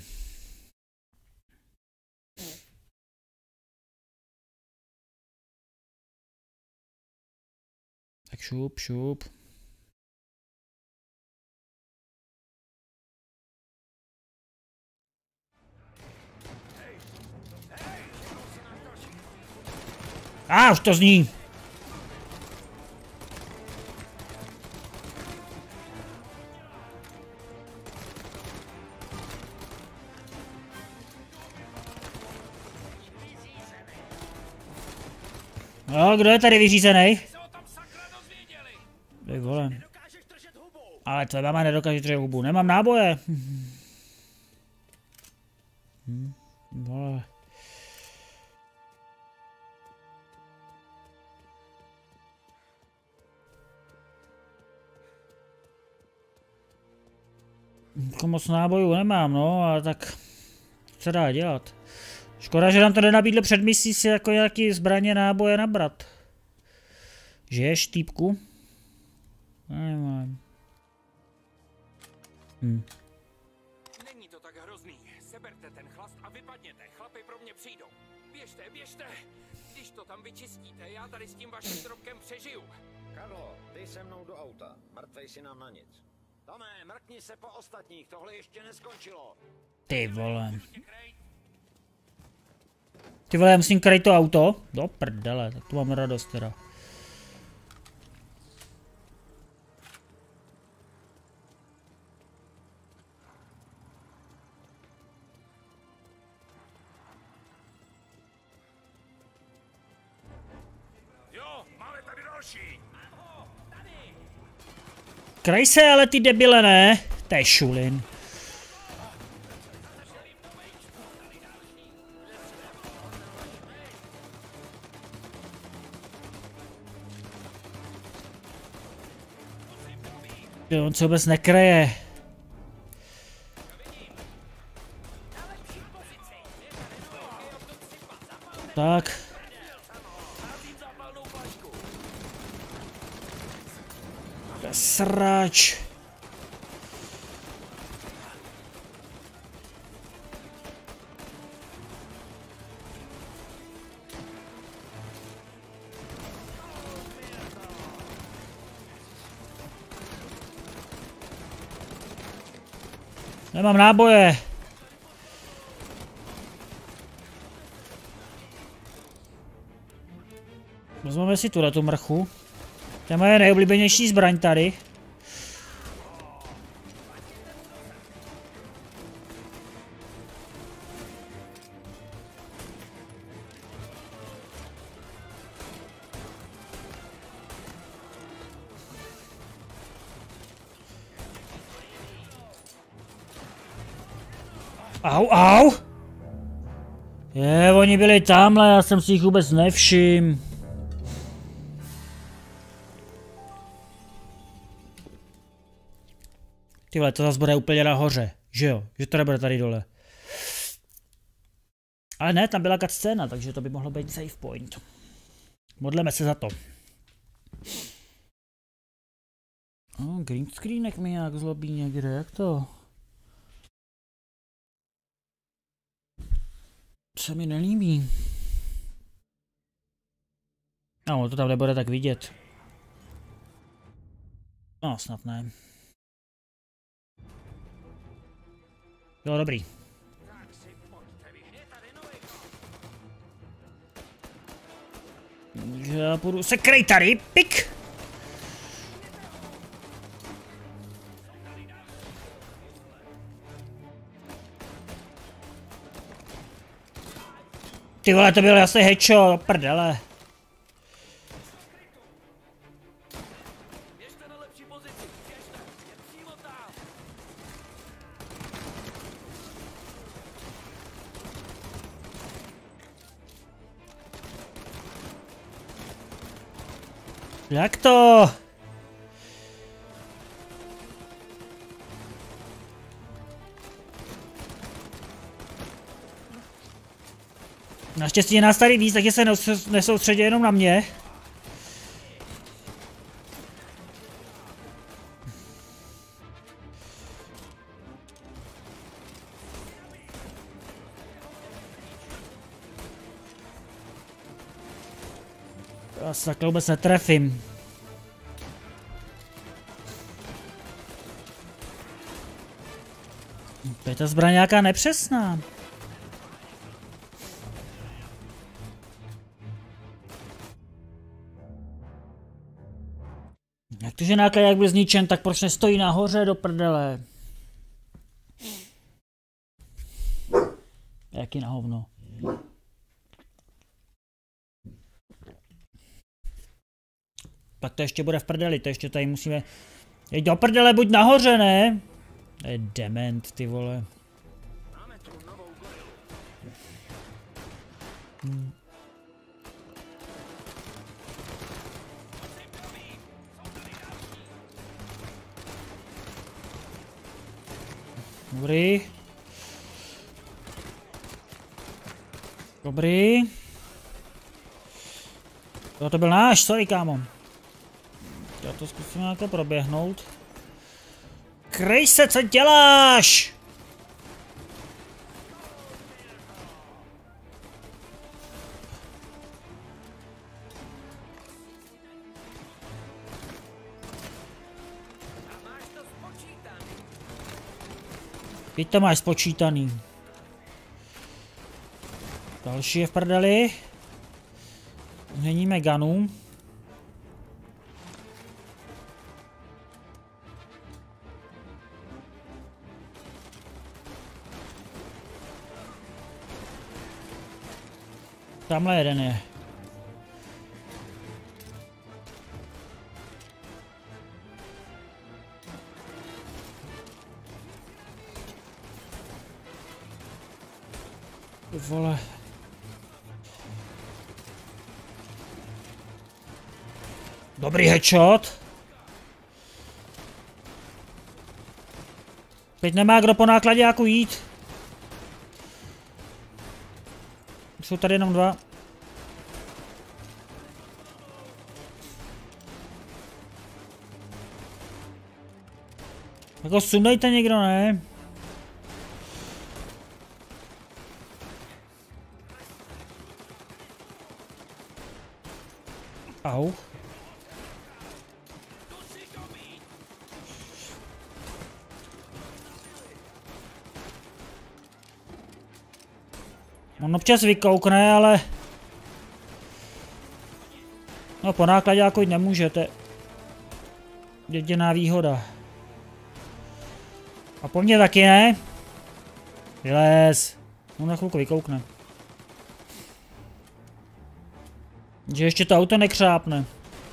Tak šup. Už to zní. No, kdo je tady vyřízený? Ty vole. Ale tvoje máma nedokáže držet hubu. Nemám náboje. Vole. Moc nábojů nemám, no, ale tak co dá dělat. Škoda, že nám to nenabídlo před misí si jako nějaký zbraně náboje nabrat. Žiješ, týpku? Nemám. Není to tak hrozný. Seberte ten chlast a vypadněte. Chlapi pro mě přijdou. Běžte. Když to tam vyčistíte, já tady s tím vaším trobkem přežiju. Karlo, dej se mnou do auta. Mrtvej si nám na nic. Tome, mrkni se po ostatních, tohle ještě neskončilo. Ty vole. Ty vole, já musím krejt to auto? Do prdele, tak tu mám radost teda. Jo, máme tady další. Kraj se, ale ty debile, ne? To je šulin. Jo, on se vůbec nekreje. Tak. Srač. Nemám náboje. Vezmeme si tu mrchu. To je moje nejoblíbenější zbraň tady. Au! Oni byli tamhle, já jsem si jich vůbec nevšiml. Tyhle, to zase bude úplně nahoře, že jo? Že to nebude tady dole. Ale ne, tam byla cutscéna, takže to by mohlo být save point. Modleme se za to. Green screenek mi nějak zlobí někde, jak to? Se mi nelíbí. No, to tam nebude tak vidět. No, snad ne. Jo, dobrý. Já půjdu se kryj tady, pik! Ty vole, to byl jasný headshot, prdele. Jak to? Naštěstí je nás tady víc, takže se nesoustředí jenom na mě. Já se takhle vůbec netrefím. To je ta zbraň nějaká nepřesná. Jak to, že náklad jak byl zničen, tak proč nestojí nahoře do prdele? Jaký na hovno. Tak to ještě bude v prdeli, to ještě tady musíme... Jeď do prdele, buď nahoře, ne? To je dement, ty vole. Dobrý. Dobrý. To byl náš, sorry kámo. Já to zkusím nějaké proběhnout. Kryj se, co děláš? Teď to máš spočítaný. Další je v prdeli. Změníme gunu. Tamhle jeden je. Vole. Dobrý headshot. Teď nemá kdo po nákladějáku jít. Jsou tady jenom dva. Jako sundejte někdo, ne? Au. On občas vykoukne, ale... No po nákladáku jít nemůžete. Jediná výhoda. A po mně taky ne? Vylez. On na chvilku vykoukne. Že ještě to auto nekřápne.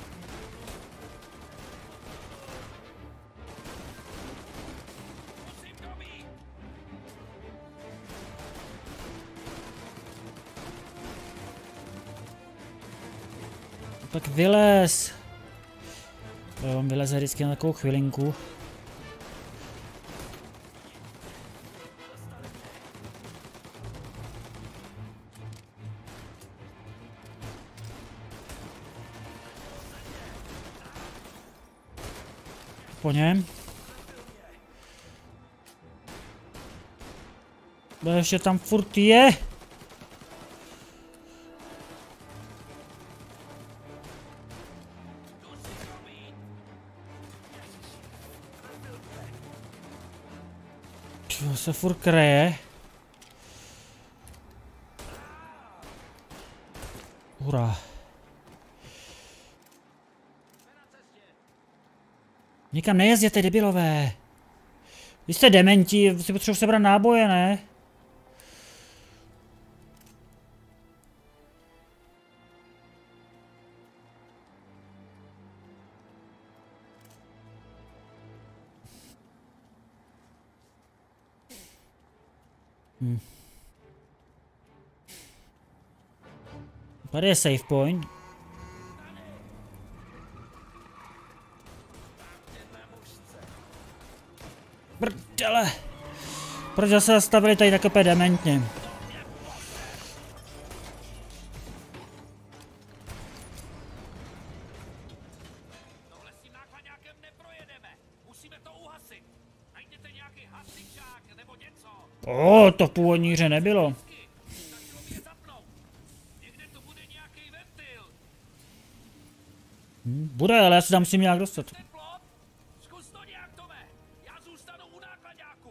Tak vylez. On vyleze vždycky na takovou chvilinku. Po něm. Ještě tam furt je. Čo se furt kreje? Hurá. Nikam nejezděte, debilové. Vy jste dementi, si potřebuji sebrat náboje, ne? Tady je save point. Prdele. Proč se zastavili tady tak opět dementně? Tohle s tím nákladákem neprojedeme. Musíme to uhasit. Najděte nějaký hasičák nebo něco. To v původní hře nebylo. Bude, ale já se tam musím nějak dostat. Zkus to nějak, Tome. Já zůstanu u nákladáku.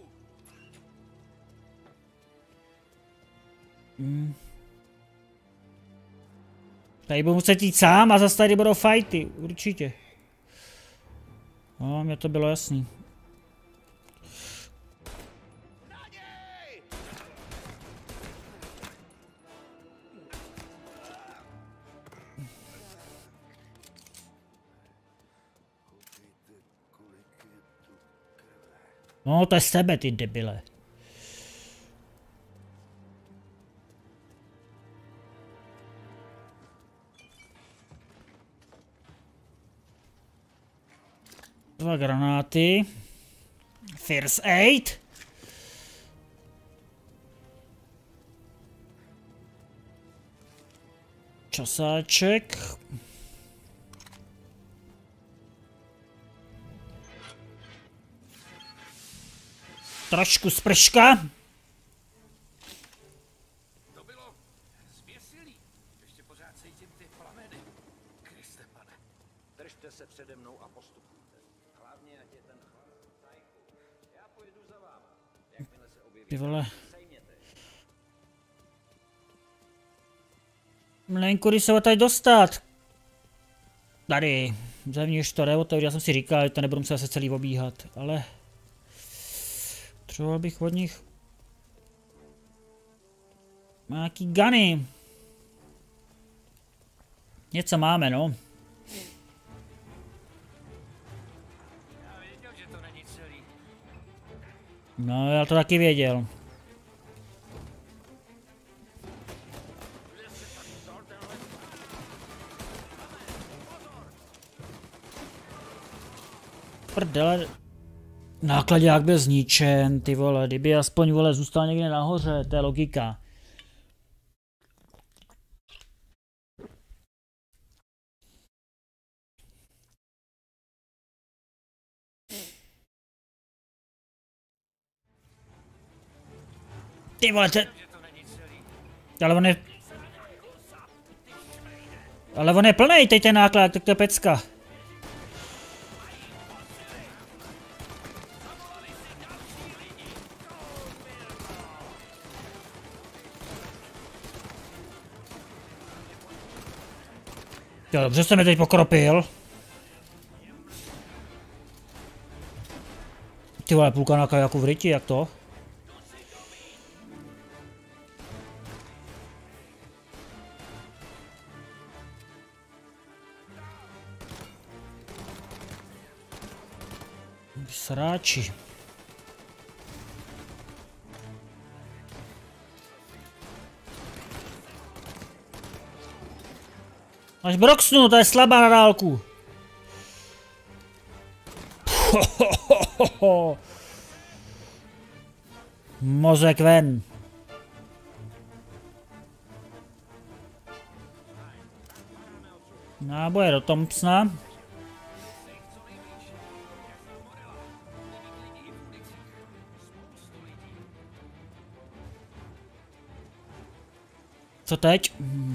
Tady budu muset jít sám a zase tady budou fighty, určitě. No, mně to bylo jasný. No, to je z tebe, ty debile. Dva granáty. First aid. Časáček. Trošku sprška. To bylo zběsilý. Ještě pořád cítím ty plameny. Kriste, pane. Držte se přede mnou a postupujte. Hlavně, ať je ten chlap v tajku. Já pojedu za váma. Jakmile se objeví, Ty vole. sejměte. Mlenku, když se ho tady dostat. Tady. Zevnitř to jde, já jsem si říkal, že to nebudu muset se celý obíhat, ale... Potřeboval bych od nich nějaký guny. Něco máme, no. Já věděl, že to není celý. No, já to taky věděl. Prdele. Nákladák byl zničen, ty vole, kdyby aspoň, vole, zůstal někde nahoře, to je logika. Ty vole, ale on je plnej, teď ten náklad, tak to je pecka. Jo, dobře jste mi teď pokropil. Ty vole, půlka na kajaku v ryti, jak to? Sráči. Až broxnu, to je slabá na dálku. Mozek ven. Náboje do Thompsona. Co teď?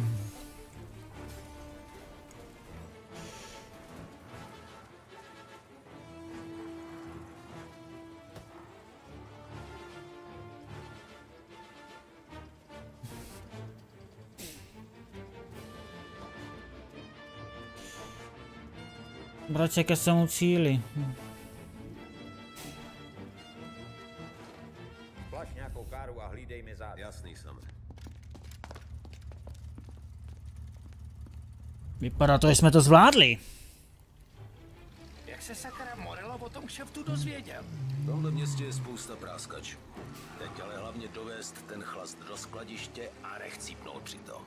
Vrať se ke svému cíli. Plaš nějakou káru a hlídej mi záda. Jasný, Same. Vypadá to, že jsme to zvládli. Jak se sakra Morello o tom kšeftu dozvěděl? V tomhle městě je spousta práskačů. Teď ale hlavně dovést ten chlast do skladiště a nechcípnout přitom.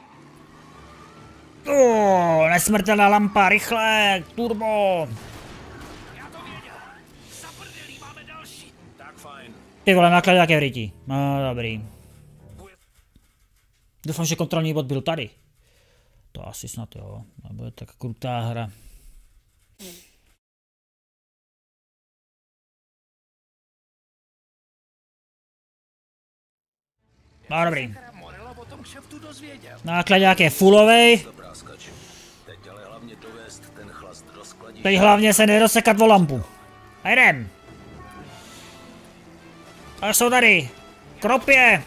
Nesmrtelná lampa, rychle, turbo. Já to věděl. Zaprdelí, máme další. Tak fajn. Ty vole, náklad jaké v ryti. No, dobrý. Doufám, že kontrolní bod byl tady. To asi snad jo, nebude tak krutá hra. No, dobrý. Nákladák je fullovej. Teď hlavně se nedosekat o lampu. A jdem. A jsou tady. Kropě.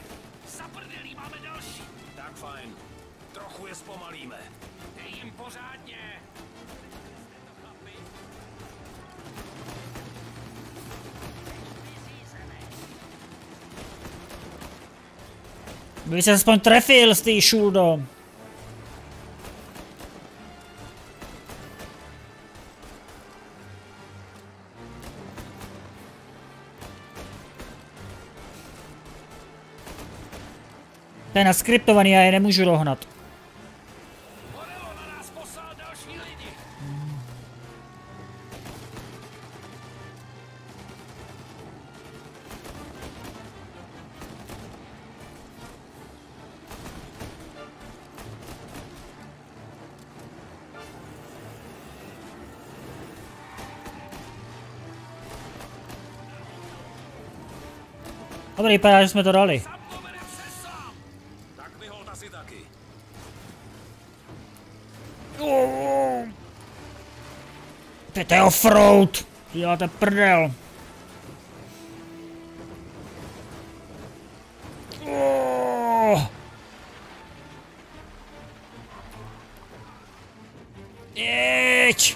Tak fajn. Trochu je zpomalíme. Dej jim pořádně. By se aspoň trefil z té šuldo. To je naskriptovaný, já je nemůžu dohnat. Morello na nás poslal další lidi. Dobrý, vypadá, že jsme to dali. Tak vyholt asi taky. To je offroad. Děláte prdel. Jeď.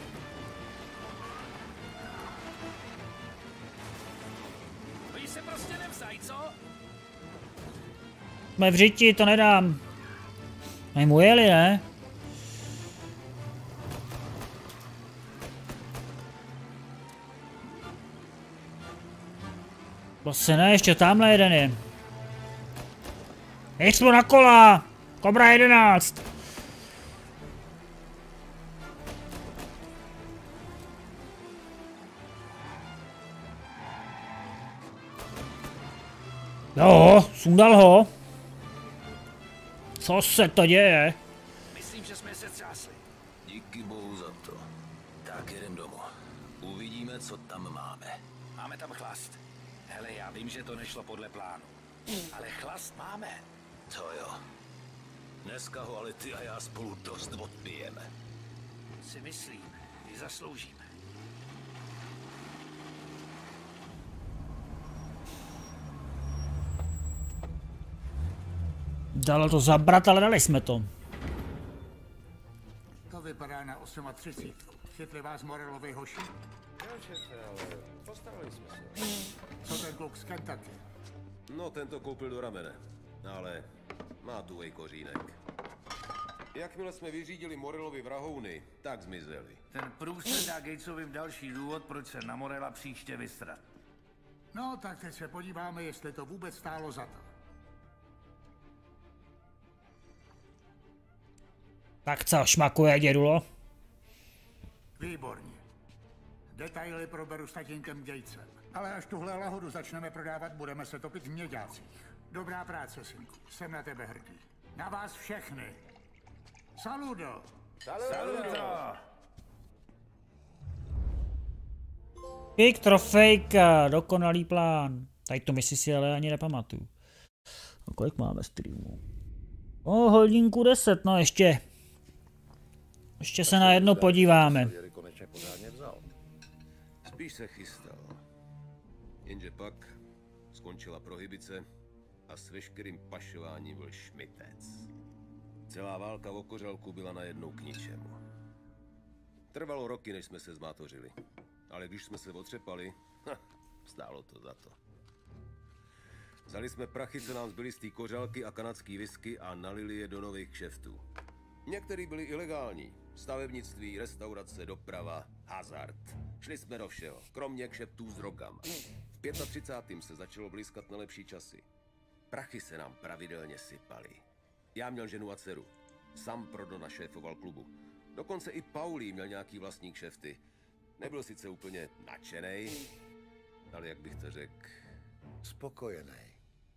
Vy se prostě nevzaj, co? Jsme v řiti, to nedám. Mají mu jeli, ne? Vlastně ne, ještě tamhle jeden je. Ječlu na kola! Kobra 11! Jo, sundal ho. Co se to děje? Myslím, že jsme se třásli. Díky bohu za to. Tak jedem domů. Uvidíme, co tam máme. Máme tam chlast. Hele, já vím, že to nešlo podle plánu. Ale chlast máme. To jo. Dneska ho ale ty a já spolu dost odpijeme. Si myslím, i zasloužíme. Dalo to zabrat, ale dali jsme to. 38. Chytli vás Morelovi hoši? Jo, šéfe, ale postarali jsme se. Co ten kluk z Kentucky? No, ten to koupil do ramene, ale má tuhej kořínek. Jakmile jsme vyřídili Morelovi vrahouny, tak zmizeli. Ten průsled dá Gatesovým další důvod, proč se na Morela příště vysrat. No, tak teď se podíváme, jestli to vůbec stálo za to. Tak co, šmakuje, dědulo? Výborně. Detaily proberu s tatínkem Gatesem. Ale až tuhle lahodu začneme prodávat, budeme se topit v měďácích. Dobrá práce, synku. Jsem na tebe hrdý. Na vás všechny. Saludo! Saludo! Pik, trofejka, dokonalý plán. Tady to misi si ale ani nepamatuju. A kolik máme streamů? Hodinku 10, no ještě. Ještě se na jedno podíváme. Spíš se chystal. Jenže pak skončila prohibice a s veškerým pašováním byl šmitec. Celá válka o kořalku byla najednou k ničemu. Trvalo roky, než jsme se zmátořili. Ale když jsme se otřepali, stálo to za to. Vzali jsme prachy, co nám zbyly z té kořalky a kanadský whisky a nalili je do nových kšeftů. Některý byli ilegální. Stavebnictví, restaurace, doprava, hazard. Šli jsme do všeho, kromě kšeftů s drogama. V 35. se začalo blízkat na lepší časy. Prachy se nám pravidelně sypaly. Já měl ženu a dceru. Sam Prodona šéfoval klubu. Dokonce i Paulí měl nějaký vlastní kšefty. Nebyl sice úplně nadšenej, ale jak bych to řekl... Spokojenej.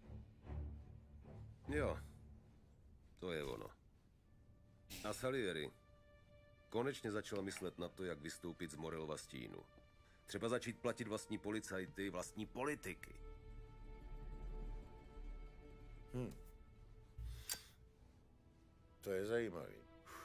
Jo, to je ono. A Salieri konečně začal myslet na to, jak vystoupit z Morelova stínu. Třeba začít platit vlastní policajty, vlastní politiky. To je zajímavý.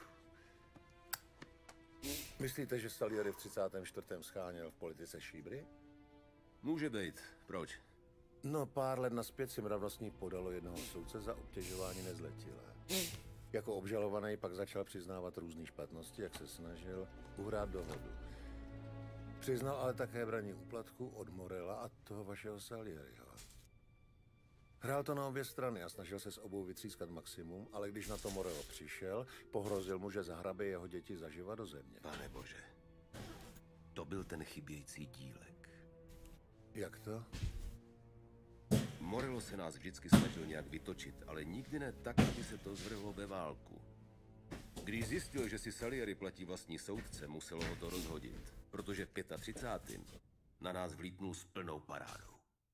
Myslíte, že Salieri v 34. scháněl v politice šíbry? Může být. Proč? No, pár let nazpět si mravnostník podalo jednoho soudce za obtěžování nezletilé. Jako obžalovaný pak začal přiznávat různé špatnosti, jak se snažil uhrát dohodu. Přiznal ale také braní úplatku od Morela a toho vašeho Salieriho. Hrál to na obě strany a snažil se s obou vytřískat maximum, ale když na to Morello přišel, pohrozil mu, že zahrabe jeho děti zaživa do země. Pane bože, to byl ten chybějící dílek. Jak to? Morello se nás vždycky snažil nějak vytočit, ale nikdy ne tak, aby se to zvrhlo ve válku. Když zjistil, že si Salieri platí vlastní soudce, muselo ho to rozhodit, protože v 35. na nás vlítnul s plnou parádou.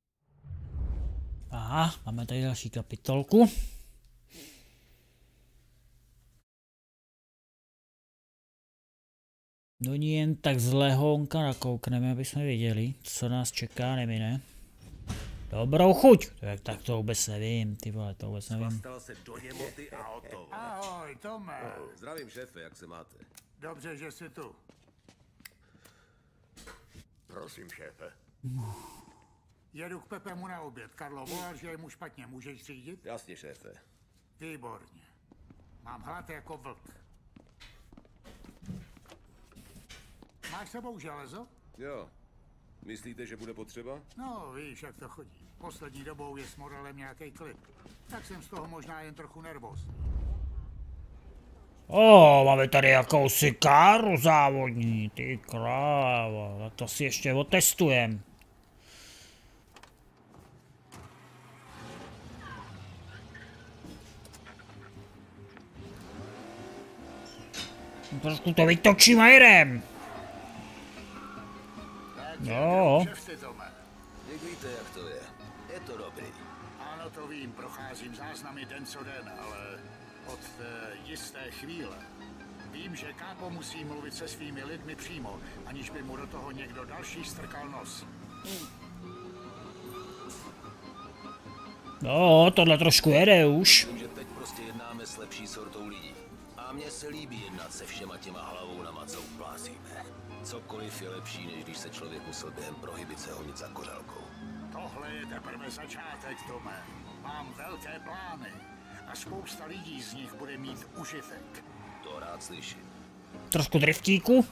Aha, máme tady další kapitolku. Do ní jen tak z lehonka nakoukneme, aby jsme viděli, co nás čeká, nemine. Dobrou chuť! Tak to vůbec nevím, ty vole, to vůbec nevím. Stal se do němoty a hotovo. Ahoj, Tome. Zdravím, šéfe, jak se máte? Dobře, že jsi tu. Prosím, šéfe. Jedu k Pepemu na oběd. Karlo volal, že je mu špatně. Můžeš řídit? Jasně, šéfe. Výborně. Mám hlad jako vlk. Máš sebou železo? Jo. Myslíte, že bude potřeba? No, víš, jak to chodí. Poslední dobou je s Morelem nějaký klid. Tak jsem z toho možná jen trochu nervózní. Máme tady jakousi káru závodní, ty krávo, tak to si ještě otestujem. Trošku to vytočím a jedem. Jo. Jak víte, jak to je? Je to dobrý. Ano, to vím, procházím záznamy den co den, ale od té jisté chvíle. Vím, že kápo musí mluvit se svými lidmi přímo, aniž by mu do toho někdo další strkal nos. No, tohle trošku jede už. Myslím, že teď prostě jednáme s lepší sortou lidí. A mně se líbí jednat se všema těma hlavounama, co uplázíme. Cokoliv je lepší, než když se člověk musel během prohibice honit za kořálkou. Tohle je teprve začátek, Tome. Mám velké plány a spousta lidí z nich bude mít užitek. To rád slyším. Trošku driftíku.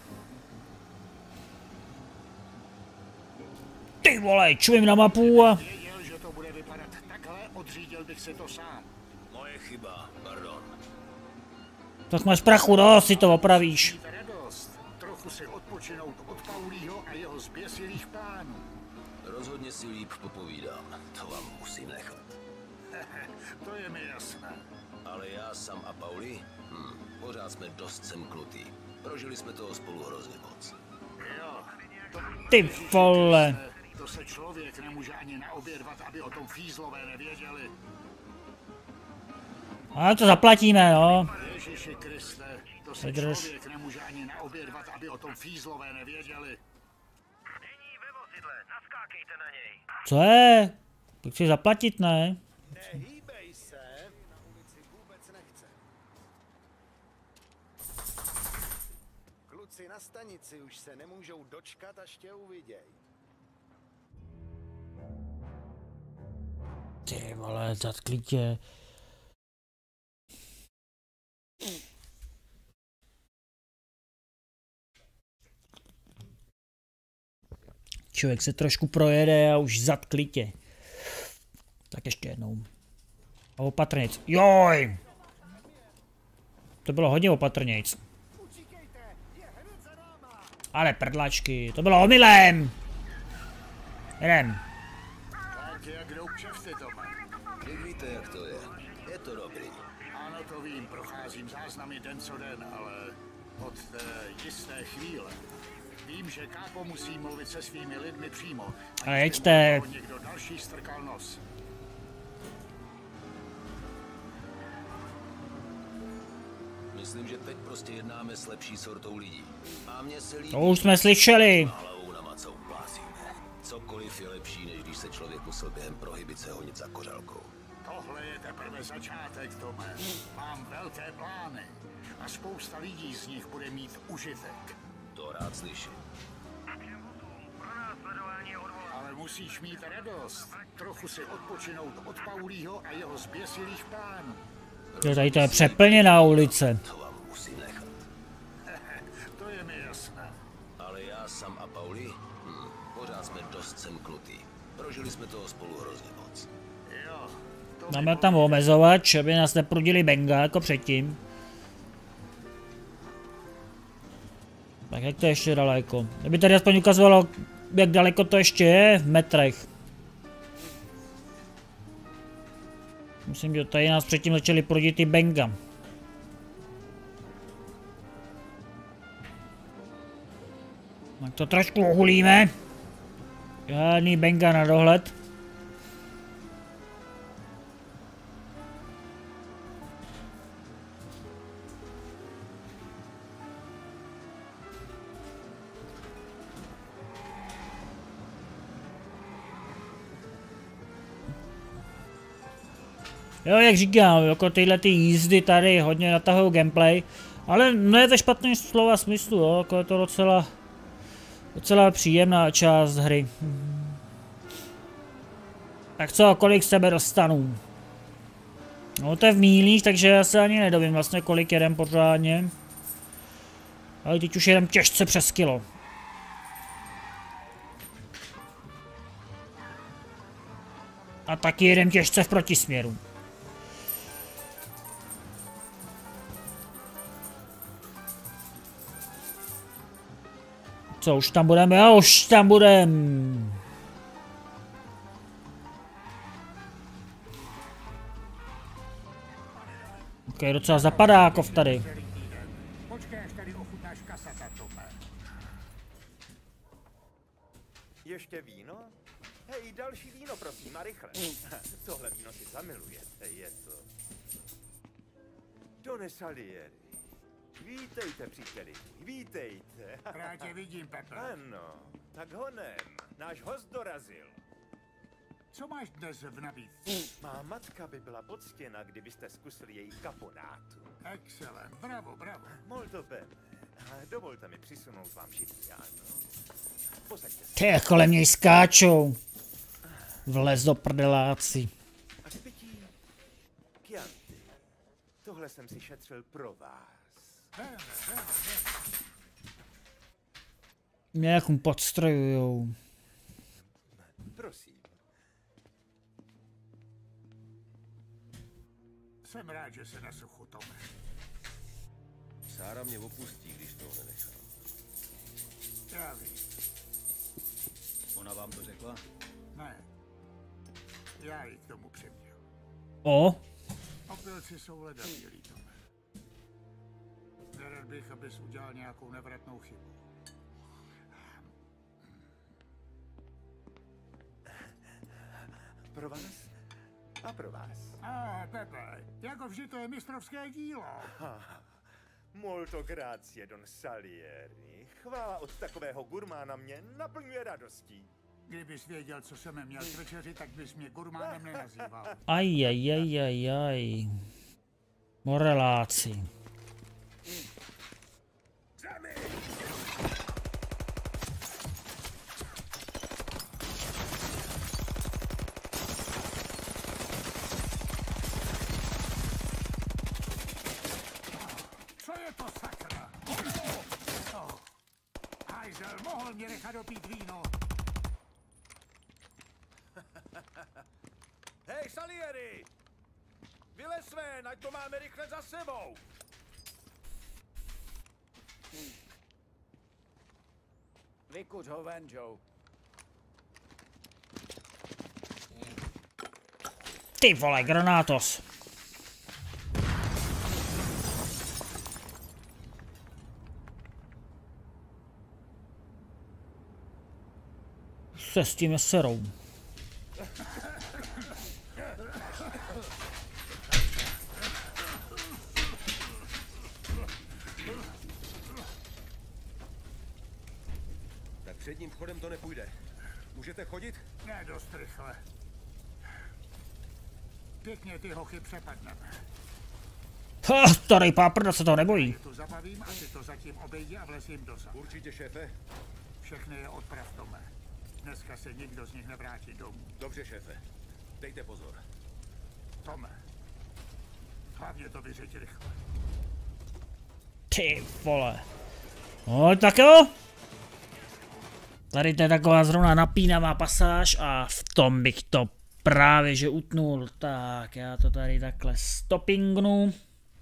Ty vole, čumím na mapu a... Věděl, že to bude vypadat takhle, odřídil bych si to sám. Moje chyba, pardon. Tak máš prachu, no, si to opravíš. Radost. Trochu si odpočinout od Paulího a jeho zběsilých plánů. Rozhodně si líp popovídám, to vám musím nechat. To je mi jasné. Ale já, Sam a Pauli, pořád jsme dost semknutý. Prožili jsme toho spolu hrozně moc. Jo. Ty vole. To se člověk nemůže ani naobědvat, aby o tom fízlové nevěděli. A to zaplatíme, jo. Ježiši Kriste, to se člověk nemůže ani naobědvat, aby o tom fízlové nevěděli. Není ve vozidle, naskákejte na něj. Co je? Tak chci zaplatit, ne? Nehýbej se. Na ulici vůbec nechce. Kluci na stanici už se nemůžou dočkat, až tě uviděj. Ty vole, zatkli tě. Člověk se trošku projede a už zatkli tě. Tak ještě jednou. A opatrnějc. Joj! To bylo hodně opatrnějc. Ale prdlačky, to bylo omylem! Jdem. Tak jak jdou kšefty, Tome? Vy víte, jak to je. Je to dobrý. Ano, to vím, procházím záznamy den co den, ale od té jisté chvíle. Vím, že kápo musí mluvit se svými lidmi přímo. Ale jeďte. Někdo další strkal nos. Myslím, že teď prostě jednáme s lepší sortou lidí. A mně se líbí... To už jsme slyšeli. Hlavou na macou plásíme. Cokoliv je lepší, než když se člověk musel během prohibice honit za kořalkou. Tohle je teprve začátek, Tome. Mám velké plány. A spousta lidí z nich bude mít užitek. To rád slyším. Ale musíš mít radost. Trochu si odpočinout od Paulího a jeho zběsilých plánů. Jo, tady to je přeplněná ulice. To vám musím nechat. To je mi jasné. Ale já, Sam a Pauli, pořád jsme dost semknutý. Prožili jsme toho spolu hrozně moc. Jo. Máme tam omezovač, aby nás neprudili benga jako předtím. Tak jak to ještě daleko? Kdyby tady aspoň ukazovalo, jak daleko to ještě je v metrech. Myslím, že tady nás předtím začali prudit i benga. Tak to trošku ohulíme. Žádný benga na dohled. Jo, jak říkám, jako tyhle ty jízdy tady hodně natahují gameplay, ale ne ve špatném slova smyslu, jo, jako je to docela příjemná část hry. Tak co, kolik z sebe dostanu? No to je v mílích, takže já se ani nedovím vlastně kolik jedem pořádně. Ale teď už jedem těžce přes kilo. A taky jedem těžce v protisměru. Co, už tam budeme? Jo, už tam budem. Ok, docela zapadá jako tady. Počkej, až tady ochutnáš kasata, Tome. Ještě víno? Hej, další víno, prosím, a rychle. Tohle víno si zamilujete, je to... Done Salieri. Vítejte, příteli, vítejte. Rád tě vidím, Pepe. Ano, tak honem, náš host dorazil. Co máš dnes v nabídce? Má matka by byla poctěna, kdybyste zkusili její kaponátu. Excelent, bravo, bravo. Molto bene. Dovolte mi přisunout vám židliáno. Posaďte se. Ty, jak kolem něj skáčou. Vlez do prdeláci. A ty pití Chianti. Tohle jsem si šetřil pro vás. Nějakou podstrojujou. Prosím. Jsem rád, že se na suchu, Tome. Sára mě opustí, když toho nenechám. Já vím. Ona vám to řekla? Ne. Já ji k tomu přiměl. O? Opilci jsou ledabilí, Tome. Nerad bych, abys udělal nějakou nevratnou chybu. Pro vás a pro vás. Pepe, jako vždy to je mistrovské dílo. Molto grazie, Don Salieri. Chvála od takového gurmána mě naplňuje radostí. Kdybys věděl, co jsem měl k večeři, tak bys mě gurmánem nenazýval. Ajajajajaj. Moreláci. Co je to, sakra? Hajzel, mohl mě nechat dopít víno. Hej, Salieri! Vylez ven, ať to máme rychle za sebou! Vykuř ho ven, Joe. Ty vole, granátos. Se s tím je serou. Tak předním vchodem to nepůjde. Můžete chodit? Ne dost rychle. Pěkně ty hochy přepadneme. Ha, tady páprda se to nebojí. Tu zabavím a ty to zatím obejdi a vlez jim dozad. Určitě, šéfe. Všechny je odprav, Tome. Dneska se nikdo z nich nevrátí domů. Dobře, šéfe. Dejte pozor. Tome. Hlavně to vyřeď rychle. Ty vole. No tak jo. Tady to je taková zrovna napínavá pasáž a v tom bych to právě že utnul. Tak já to tady takhle stoppingnu.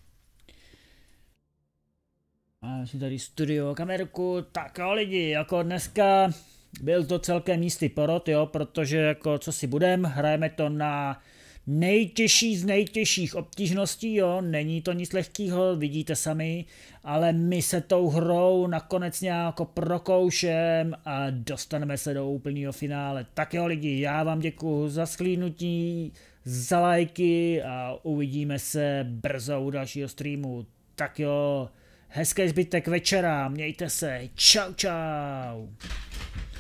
Mám si tady studio kamerku. Tak jo lidi, jako dneska byl to celkem jistý porod, jo, protože jako co si budem, hrajeme to na nejtěžší z nejtěžších obtížností, jo, není to nic lehkýho, vidíte sami, ale my se tou hrou nakonec nějak prokoušem a dostaneme se do úplného finále. Tak jo lidi, já vám děkuju za shlédnutí, za lajky a uvidíme se brzo u dalšího streamu. Tak jo, hezký zbytek večera, mějte se, čau čau.